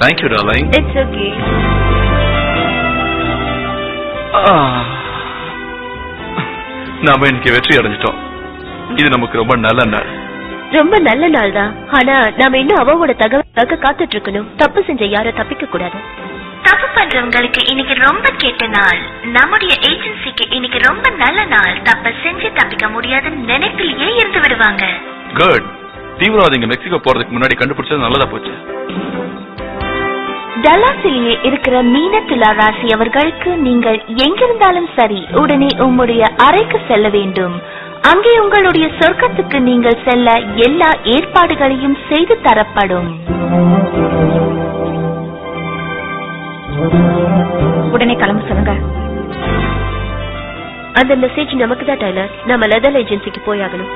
தேங்க்யூ டார்லிங். It's okay. நாம இன்னைக்கு வெற்றி அடைஞ்சிட்டோம். இது நமக்கு ரொம்ப நல்ல நாள். ரொம்ப நல்ல நாள் தான். ஆனா நாம இன்னும் அவவோட தகவலுக்காக காத்துட்டு இருக்கணும். தப்பு செஞ்ச யாரும் தப்பிக்க கூடாது. தப்பு பண்றவங்களுக்கு இன்னைக்கு ரொம்ப கெட்ட நாள். நம்முடைய ஏஜென்சிக்கு இன்னைக்கு ரொம்ப நல்ல நாள். தப்ப செஞ்சு தப்பிக்க முடியாத நினைப்பிலேயே இருந்து விடுவாங்க. குட். தீவிரவாதிங்க மெக்சிகோ போறதுக்கு முன்னாடி கண்டுபிடிச்சது நல்லதா போச்சு. டல்லாஸிலேயே இருக்கிற மீனத்துலா ராசி அவர்களுக்கு நீங்கள் எங்கிருந்தாலும் சரி உடனே உங்களுடைய அறைக்கு செல்ல வேண்டும். அங்கே உங்களுடைய சொர்க்கத்துக்கு நீங்கள் செல்ல எல்லா ஏற்பாடுகளையும் செய்து தரப்படும். உடனே கிளம்ப சொல்லுங்க. அந்த மெசேஜ் நமக்கு தான் டைலர். நம்ம லெதர் ஏஜென்சிக்கு போயாகணும்.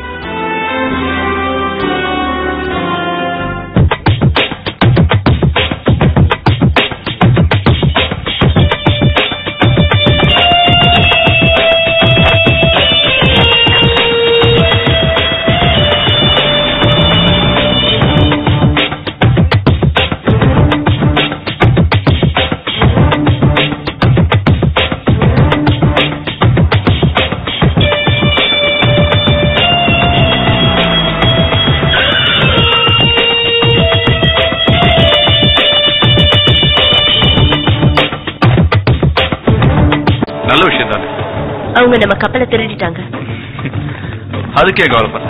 நல்ல விஷயம் தானே. அவங்க நம்ம கப்பலை திருடிட்டாங்க. அதுக்கே கவலைப்பட.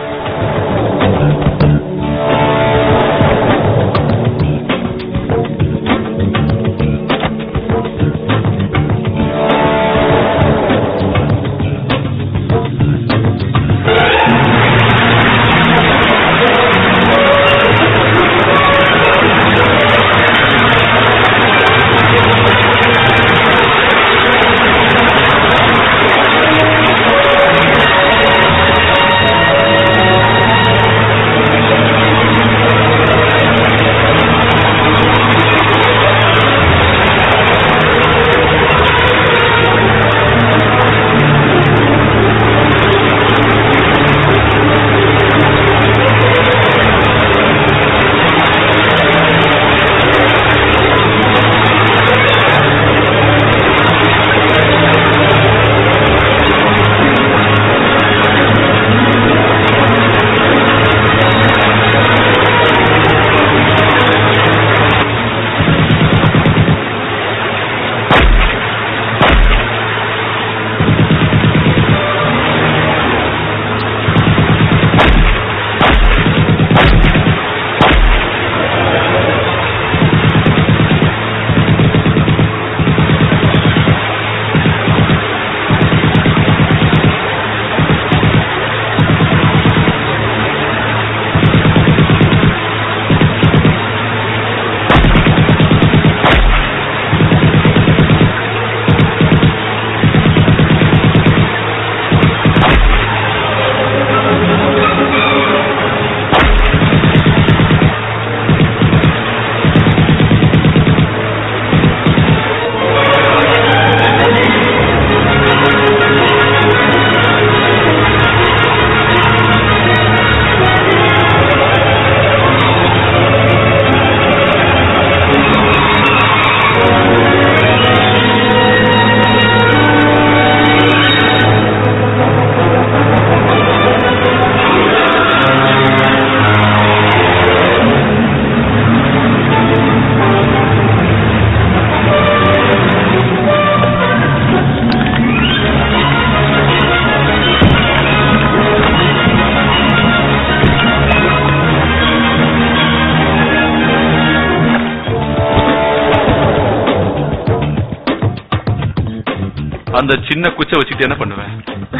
அந்த சின்ன குச்சை வச்சுட்டு என்ன பண்ணுவேன்?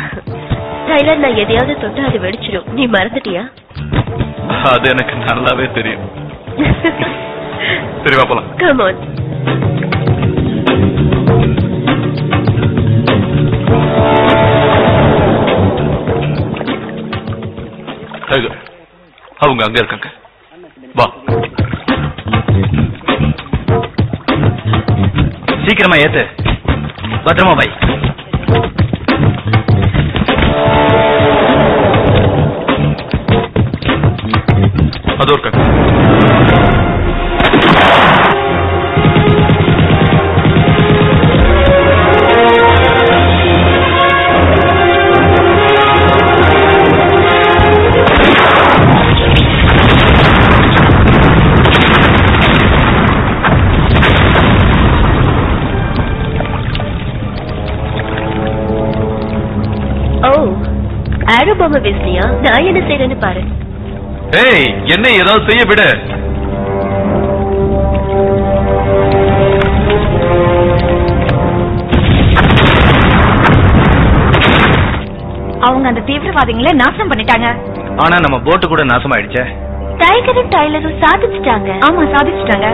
டைலர், நான் எதையாவது தொட்டு அது வெடிச்சிடும். நீ மறந்துட்டியா? அது எனக்கு நல்லாவே தெரியும். சரி, வா போலாம். Come on. அவங்க அங்க இருக்காங்க. வா. சீக்கிரமா ஏத்து. பத்திரமா பை. அதோ இருக்காங்க. யாரோ பொம்மை பேசுறியா? நான் என்ன செய்யறேன்னு பாரு. ஏய், என்ன ஏதாவது செய்ய விட. அவங்க அந்த தீவிரவாதிகளை நாசம் பண்ணிட்டாங்க. ஆனா நம்ம போட்டு கூட நாசமாயிடுச்சே. டைகரும் டைலரும் சாதிச்சுட்டாங்க. ஆமா, சாதிச்சுட்டாங்க.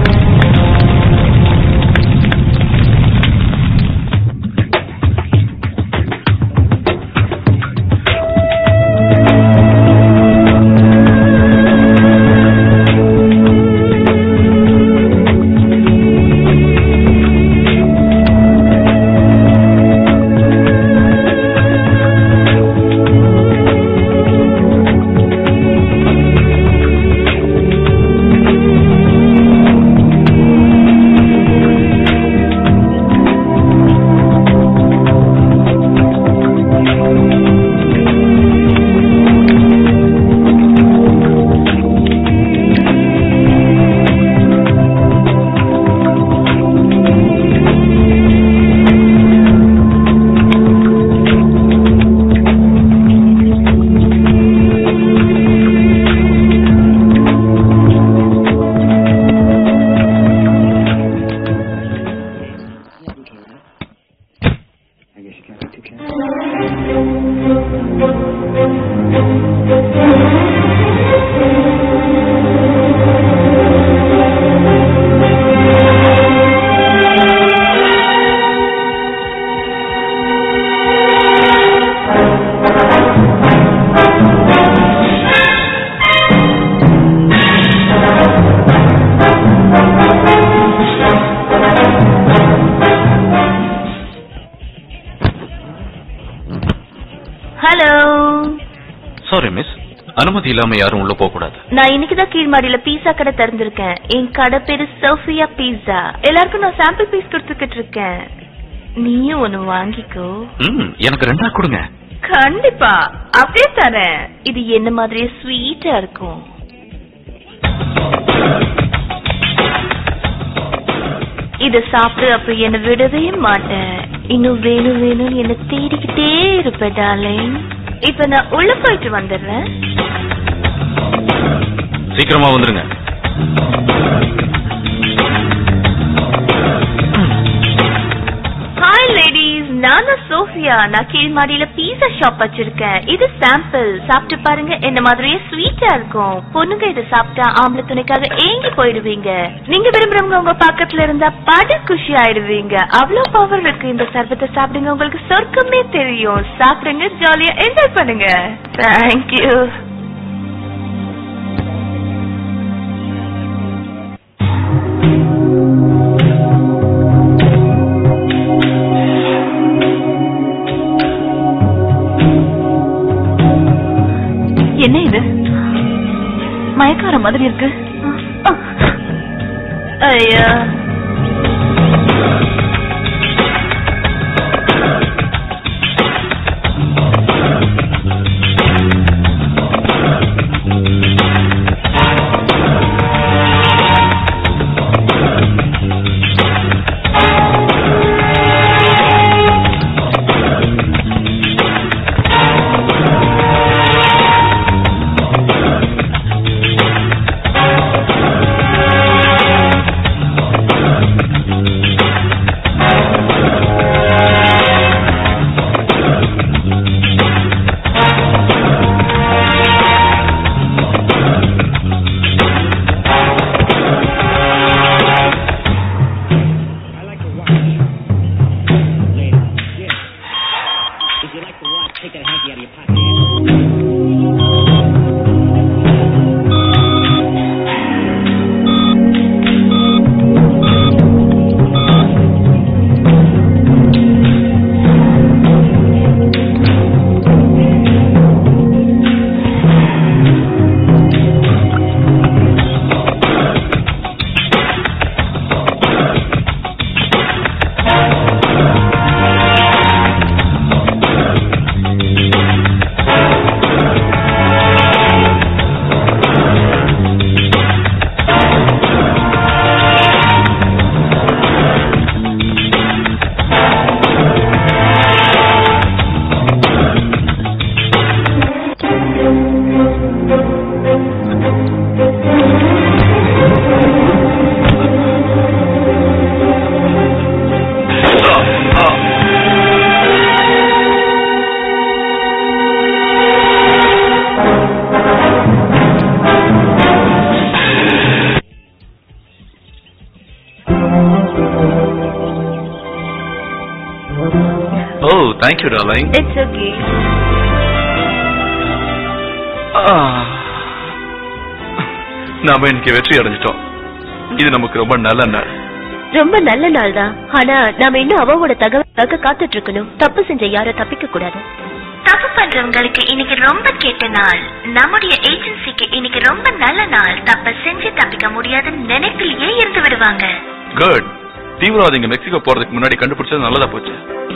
அனுமதி இல்லாம யாரும் உள்ள போக கூடாது. நான் இன்னைக்குதான் கீழ்மாடியில பீஸா கடை திறந்திருக்கேன். என் கடை பேரு சோஃபியா பீஸா. எல்லாருக்கும் நான் சாம்பிள் பீஸ் கொடுத்துக்கிட்டு இருக்கேன். நீயும் ஒண்ணு வாங்கிக்கோ. எனக்கு ரெண்டா கொடுங்க. கண்டிப்பா அப்படியே தரேன். இது என்ன மாதிரியே ஸ்வீட்டா இருக்கும். இத சாப்பிட்டு அப்புறம் என்ன விடவே மாட்டேன். இன்னும் வேணும் வேணும்னு என்ன தேடிக்கிட்டே இருப்பேன் டார்லிங். இப்ப நான் உள்ள போயிட்டு வந்துடுறேன். சீக்கிரமா வந்துருங்க. ஹாய் லேடிஸ், நான் தான் சோஃபியா. நான் கீழ்மாடியில பீஸா ஷாப் வச்சிருக்கேன். இது சாம்பிள், சாப்பிட்டு பாருங்க. என்ன மாதிரியே ஸ்வீட்டா இருக்கும். பொண்ணுங்க இதை சாப்பிட்டா ஆம்பளை துணைக்காக ஏங்கி போயிடுவீங்க. நீங்க விரும்புறவங்க உங்க பக்கத்துல இருந்தா படு குஷி ஆயிடுவீங்க. அவ்வளவு பவர் இருக்கு இந்த சர்பத்தை. சாப்பிடுங்க, உங்களுக்கு சொர்க்கமே தெரியும். சாப்பிடுங்க, ஜாலியா என்ஜாய் பண்ணுங்க. தேங்க்யூ. என்ன இது? மயக்கார மாதிரி இருக்கு. ஐயா, Thank you, darling. It's okay. நாம இன்னைக்கு வெற்றி அடைஞ்சிட்டோம். இது நமக்கு ரொம்ப நல்ல நாள். ரொம்ப நல்ல நாள் தான். ஆனா நாம இன்னும் அவவோட தகவலுக்காக காத்துட்டு இருக்கணும். தப்பு செஞ்ச யாரும் தப்பிக்க கூடாது. தப்பு பண்றவங்களுக்கு இன்னைக்கு ரொம்ப கெட்ட நாள். நம்முடைய ஏஜென்சிக்கு இன்னைக்கு ரொம்ப நல்ல நாள். தப்ப செஞ்சு தப்பிக்க முடியாதுன்னு நினைப்பிலேயே இருந்து விடுவாங்க. குட். தீவிரவாதிங்க மெக்சிகோ போறதுக்கு முன்னாடி கண்டுபிடிச்சது நல்லதா போச்சு.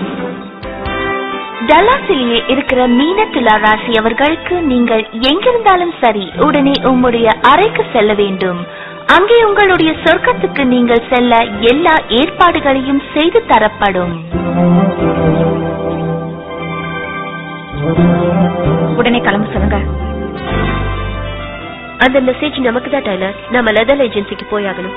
டல்லாஸிலேயே இருக்கிற மீனத்துலா ராசி அவர்களுக்கு நீங்கள் எங்கிருந்தாலும் சரி உடனே உங்களுடைய அறைக்கு செல்ல வேண்டும். அங்கே உங்களுடைய சொர்க்கத்துக்கு நீங்கள் செல்ல எல்லா ஏற்பாடுகளையும் செய்து தரப்படும். உடனே கிளம்ப சொல்லுங்க. அந்த மெசேஜ் நமக்கு தான் டைலர். நம்ம லெதர் ஏஜென்சிக்கு போயாகணும்.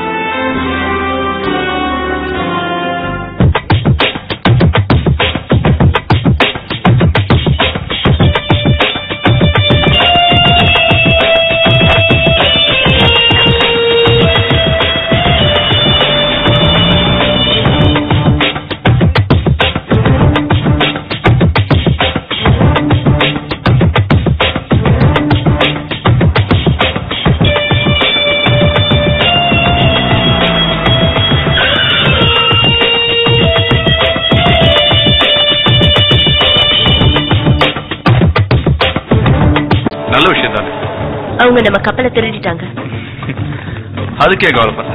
நல்ல விஷயம் தானே. அவங்க நம்ம கப்பலை திருடிட்டாங்க. அதுக்கே கவலைப்படுற.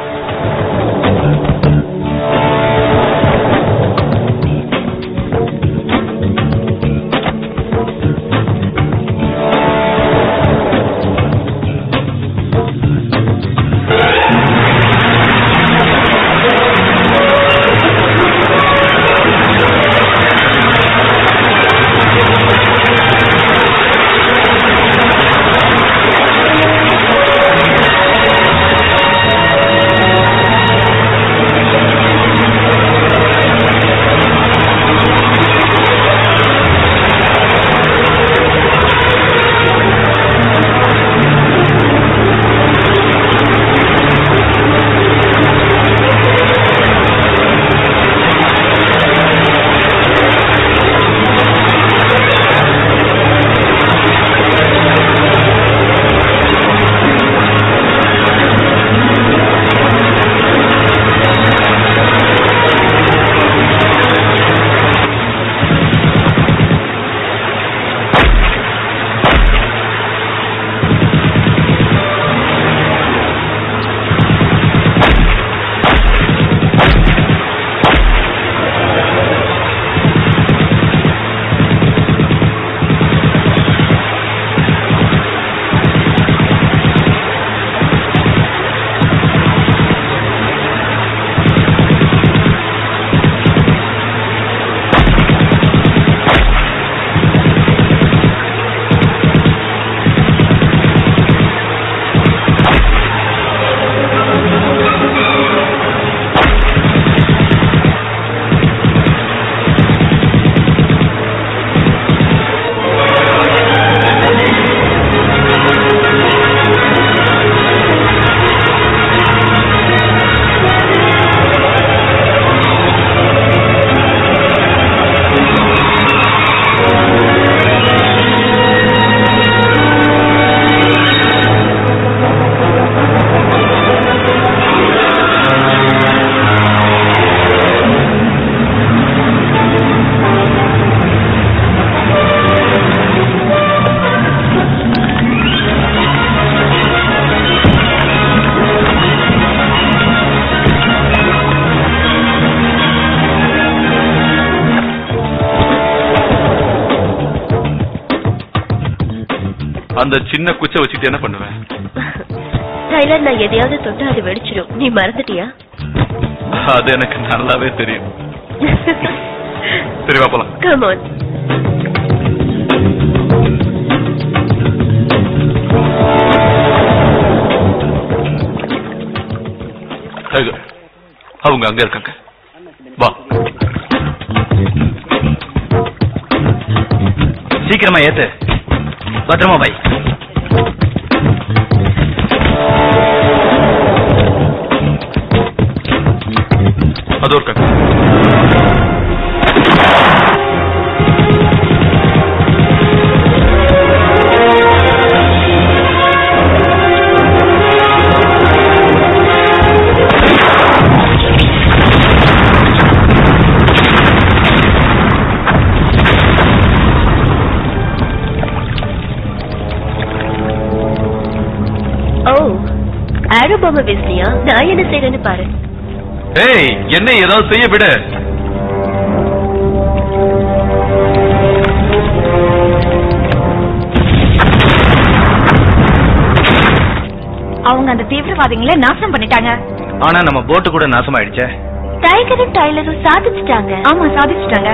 அந்த சின்ன குச்சை வச்சுட்டு என்ன பண்ணுவேன்? டைலர், நான் எதையாவது தொட்டா அது வெடிச்சிடும். நீ மறந்துட்டியா? அது எனக்கு நல்லாவே தெரியும். சரி, வா போலாம். Come on. அவங்க அங்க இருக்காங்க. வா. சீக்கிரமா ஏத்து. பத்திரமா பை. அதோ இருக்காங்க. கோவமா பேசலையா? நான் என்ன செய்யறேன்னு பாரு. ஏய், என்ன ஏதாவது செய்ய விட. அவங்க அந்த தீவிரவாதிகளை நாசம் பண்ணிட்டாங்க. ஆனா நம்ம போட்டு கூட நாசமாயிடுச்சே. டைகரும் டைலரும் சாதிச்சுட்டாங்க. ஆமா, சாதிச்சுட்டாங்க.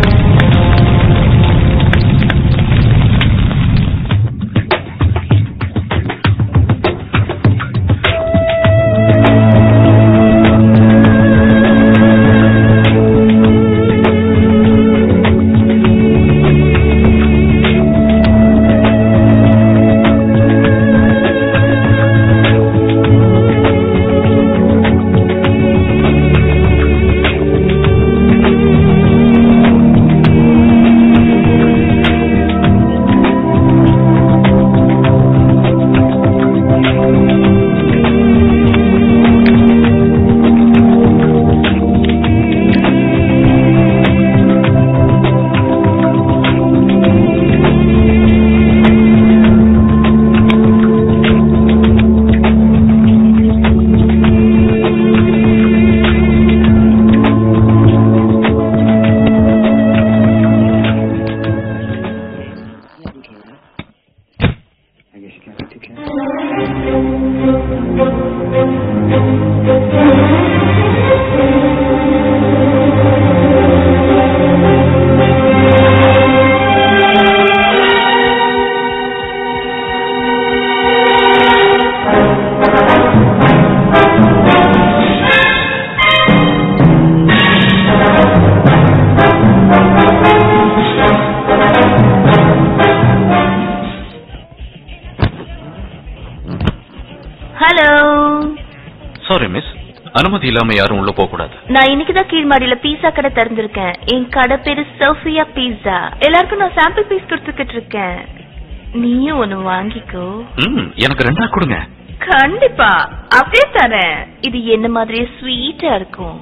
அனுமதி இல்லாம யாரும் உள்ள போக கூடாது. நான் இன்னைக்குதான் கீழ்மாடியில பீஸா கடை திறந்திருக்கேன். என் கடை பேரு சோஃபியா பீஸா. எல்லாருக்கும் நான் சாம்பிள் பீஸ் கொடுத்துக்கிட்டு இருக்கேன். நீயும் ஒண்ணு வாங்கிக்கோ. எனக்கு ரெண்டா கொடுங்க. கண்டிப்பா அப்படியே தரேன். இது என்ன மாதிரியே ஸ்வீட்டா இருக்கும்.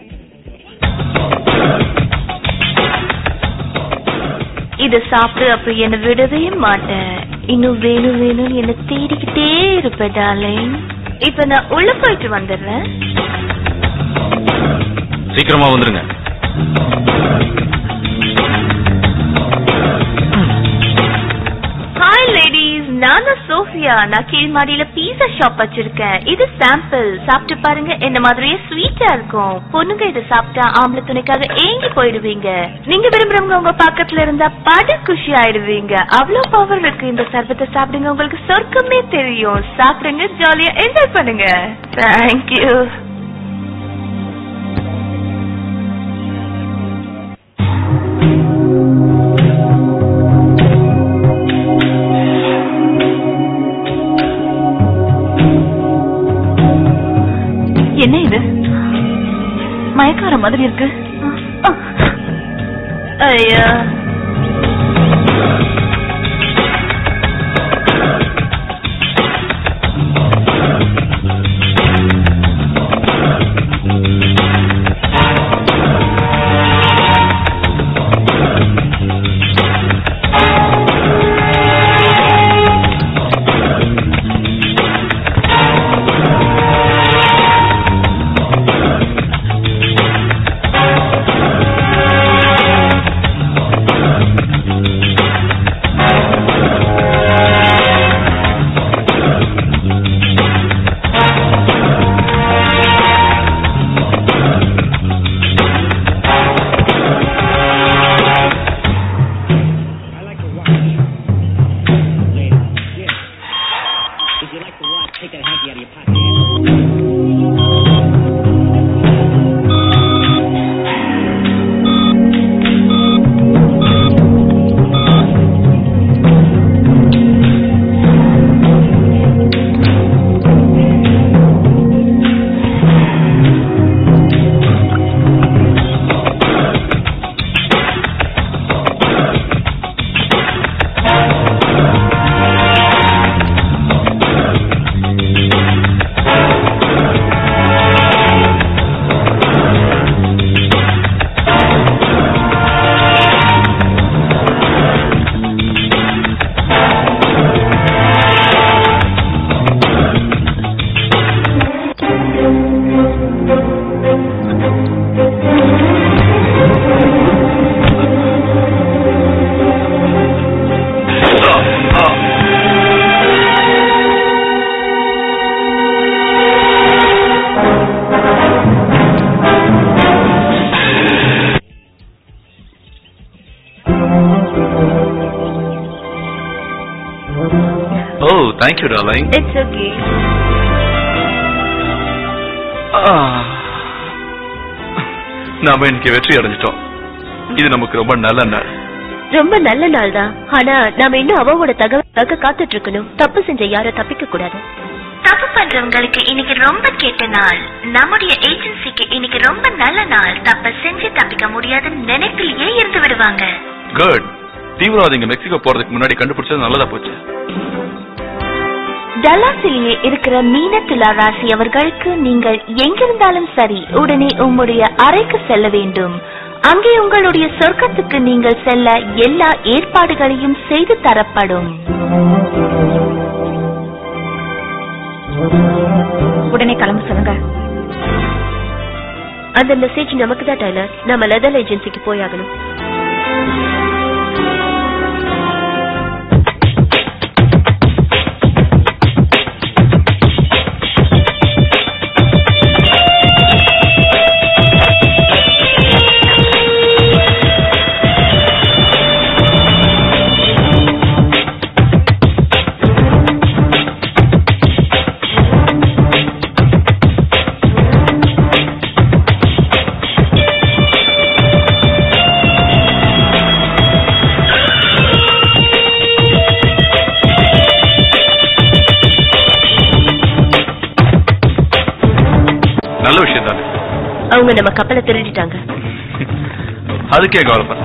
இத சாப்பிட்டு அப்ப என்ன விடவே மாட்டேன். இன்னும் வேணும் வேணும்னு என்ன தேடிக்கிட்டே இருப்பேன் டார்லிங். இப்ப நான் உள்ள போயிட்டு வந்துடுறேன். சீக்கிரமா வந்துருங்க. ஹாய் லேடிஸ், நான் தான் சோஃபியா. நான் கீழ்மாடியில பீஸா ஷாப் வச்சிருக்கேன். இது சாம்பிள், சாப்பிட்டு பாருங்க. என்ன மாதிரியே ஸ்வீட்டா இருக்கும். பொண்ணுங்க இதை சாப்பிட்டா ஆம்பளை துணைக்காக ஏங்கி போயிடுவீங்க. நீங்க விரும்புறவங்க உங்க பக்கத்துல இருந்தா படு குஷி ஆயிடுவீங்க. அவ்வளவு பவர் இருக்கு இந்த சர்பத்தை. சாப்பிடுங்க, உங்களுக்கு சொர்க்கமே தெரியும். சாப்பிடுங்க, ஜாலியா என்ஜாய் பண்ணுங்க. தேங்க்யூ. என்ன இது? மயக்கார மாதிரி இருக்கு. ஐயா, தேங்க்யூ டார்லிங். It's okay. நாம இன்னைக்கு வெற்றி அடைஞ்சிட்டோம். இது நமக்கு ரொம்ப நல்ல நாள். ரொம்ப நல்ல நாள் தான். ஆனா நாம இன்னும் அவங்களோட தகவலுக்காக காத்துட்டு இருக்கணும். தப்பு செஞ்ச யாரும் தப்பிக்க கூடாது. தப்பு பண்றவங்களுக்கு இன்னைக்கு ரொம்ப கெட்ட நாள். நம்முடைய ஏஜென்சிக்கு இன்னைக்கு ரொம்ப நல்ல நாள். தப்ப செஞ்சு தப்பிக்க முடியாத நினைப்பிலேயே இருந்து விடுவாங்க. குட். தீவிரவாதிங்க மெக்சிகோ போறதுக்கு முன்னாடி கண்டுபிடிச்சது நல்லதா போச்சு. டல்லாஸிலேயே இருக்கிற மீன துலா ராசி அவர்களுக்கு நீங்கள் எங்கிருந்தாலும் சரி உடனே உங்களுடைய அறைக்கு செல்ல வேண்டும். அங்கே உங்களுடைய சொர்க்கத்துக்கு நீங்கள் செல்ல எல்லா ஏற்பாடுகளையும் செய்து தரப்படும். உடனே கிளம்ப சொல்லுங்க. அந்த மெசேஜ் நமக்கு தான் டைலர். நம்ம லெதர் ஏஜென்சிக்கு போயாகணும். அவங்க நம்ம கப்பலை திருடிட்டாங்க. அதுக்கே கவலைப்படுற.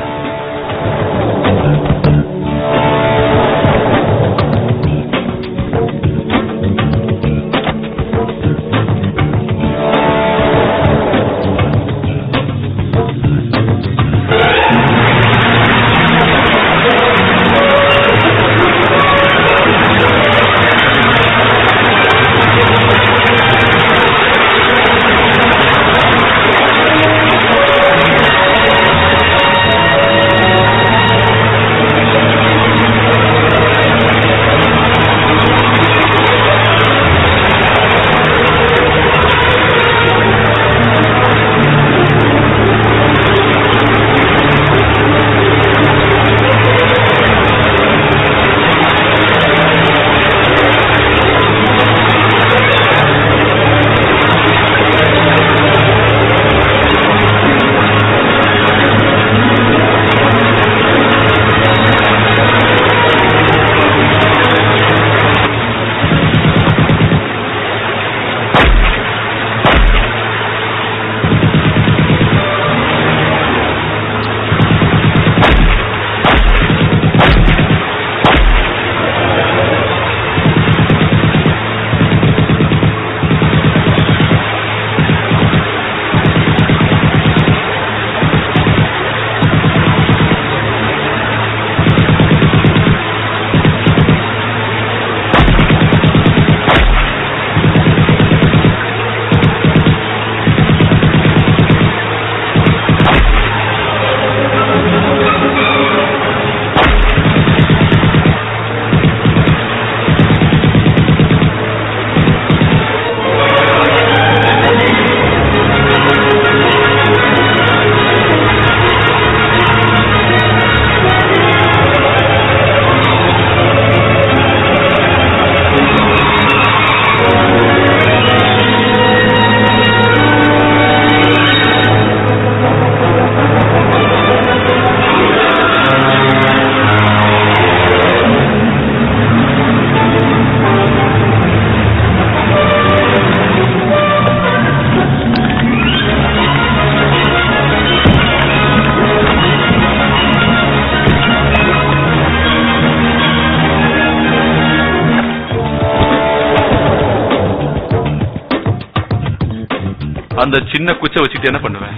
அந்த சின்ன குச்சை வச்சுட்டு என்ன பண்ணுவேன்?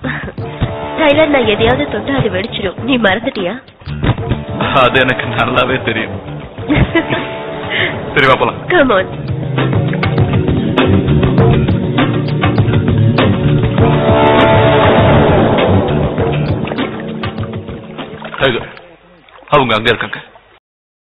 டைலர், நான் எதையாவது தொட்டு அது வெடிச்சிடும். நீ மறந்துட்டியா? அது எனக்கு நல்லாவே தெரியும். சரி வா போலாம். Come on. அவங்க அங்க இருக்காங்க.